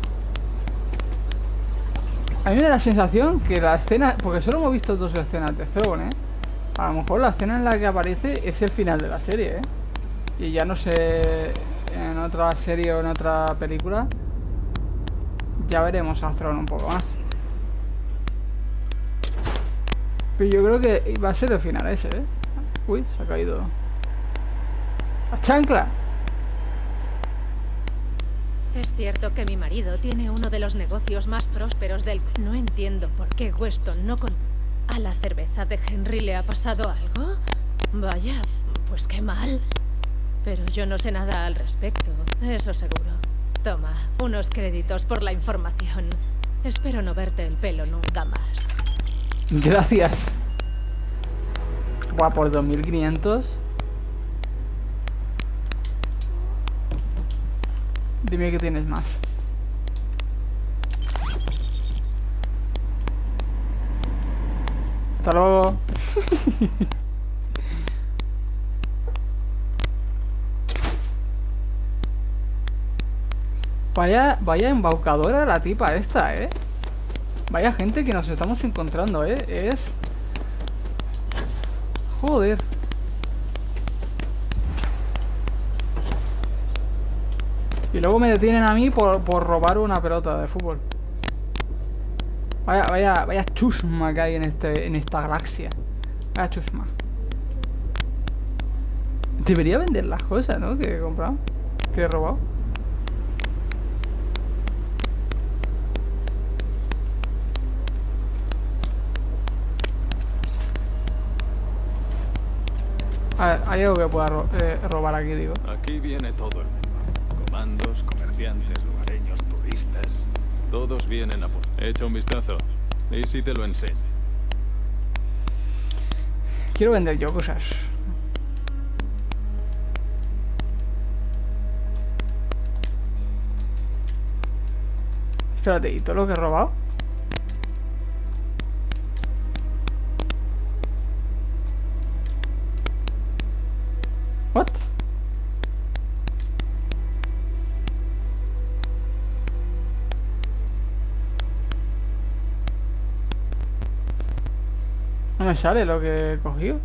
A mí me da la sensación que la escena... Porque solo hemos visto dos escenas de Thrawn, ¿eh? A lo mejor la escena en la que aparece es el final de la serie, ¿eh? Y ya no sé... En otra serie o en otra película ya veremos a Thrawn un poco más. Pero yo creo que va a ser el final ese, ¿eh? Uy, se ha caído la chancla. Es cierto que mi marido tiene uno de los negocios más prósperos del... No entiendo por qué Weston no con... ¿A la cerveza de Henry le ha pasado algo? Vaya, pues qué mal. Pero yo no sé nada al respecto, eso seguro. Toma, unos créditos por la información. Espero no verte el pelo nunca más. Gracias. Buah, por dos mil quinientos. Dime que tienes más. Hasta luego. Vaya, vaya embaucadora la tipa esta, ¿eh? Vaya gente que nos estamos encontrando, ¿eh? Es... Joder. Y luego me detienen a mí por, por robar una pelota de fútbol. Vaya, vaya, vaya chusma que hay en, este, en esta galaxia. Vaya chusma. Debería vender las cosas, ¿no? Que he comprado. Que he robado. A ver, hay algo que pueda ro eh, robar aquí, digo. Aquí viene todo el mundo. Comandos, comerciantes, lugareños, turistas. Todos vienen a por... Echa un vistazo. ¿Y si te lo enseño? Quiero vender yo cosas. Espérate, ¿y todo lo que he robado? What? No me sale lo que he cogido.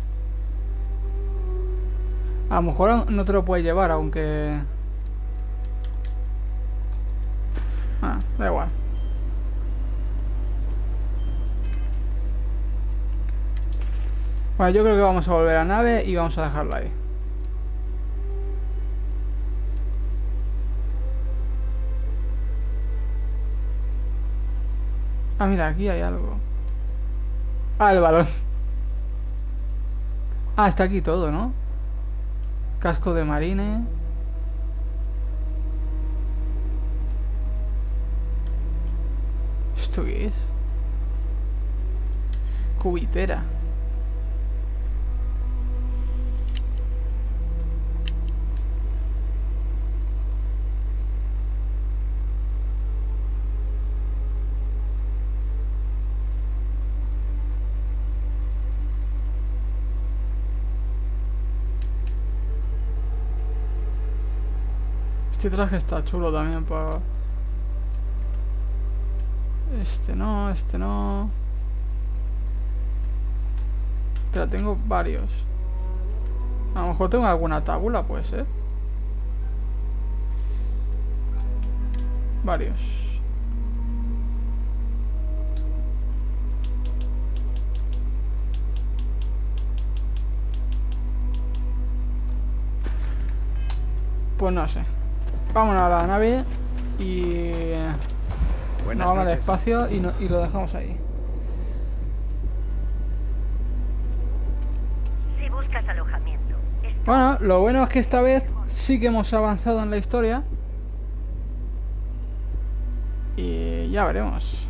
A lo mejor no te lo puedes llevar, aunque... Ah, da igual. Bueno, yo creo que vamos a volver a la nave y vamos a dejarla ahí. Ah, mira, aquí hay algo. Ah, el balón. Ah, está aquí todo, ¿no? Casco de marine. ¿Esto qué es? Cubitera. Este traje está chulo también para... Este no, este no... Pero tengo varios. A lo mejor tengo alguna tabula, puede ser. Varios. Pues no sé. Vámonos a la nave y Buenas nos vamos al noches. espacio y, no, y lo dejamos ahí. Si buscas alojamiento, Bueno, lo bueno es que esta vez sí que hemos avanzado en la historia. Y ya veremos.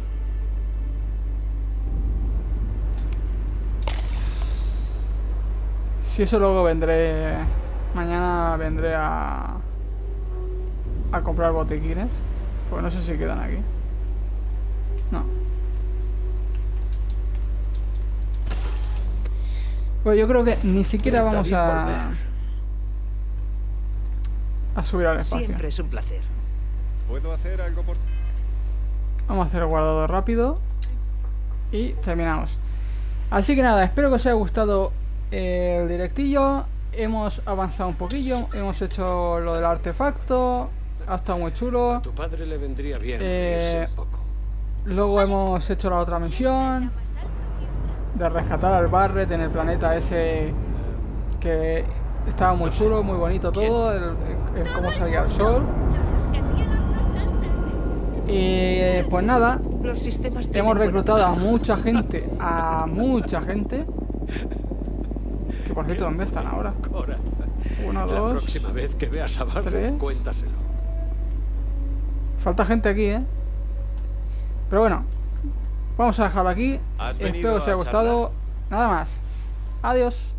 Si eso luego vendré... Mañana vendré a... A comprar botiquines. Pues no sé si quedan aquí. No. Pues yo creo que ni siquiera vamos a... a subir al espacio. Siempre es un placer. ¿Puedo hacer algo por...? Vamos a hacer el guardado rápido. Y terminamos. Así que nada, espero que os haya gustado el directillo. Hemos avanzado un poquillo. Hemos hecho lo del artefacto. Ha estado muy chulo. A tu padre le vendría bien eh, reírse un poco. Luego hemos hecho la otra misión de rescatar al Barret en el planeta ese, que estaba muy chulo, muy bonito todo, el, el, el cómo salía el sol. Y pues nada, Los sistemas hemos reclutado a mucha gente, a mucha gente. Que por cierto, ¿dónde están ahora? Uno, La dos, próxima vez que veas a Barret, tres. cuéntaselo. Falta gente aquí, ¿eh? Pero bueno, vamos a dejarlo aquí. ¿Has Espero venido que os haya a gustado. Nada más. Adiós.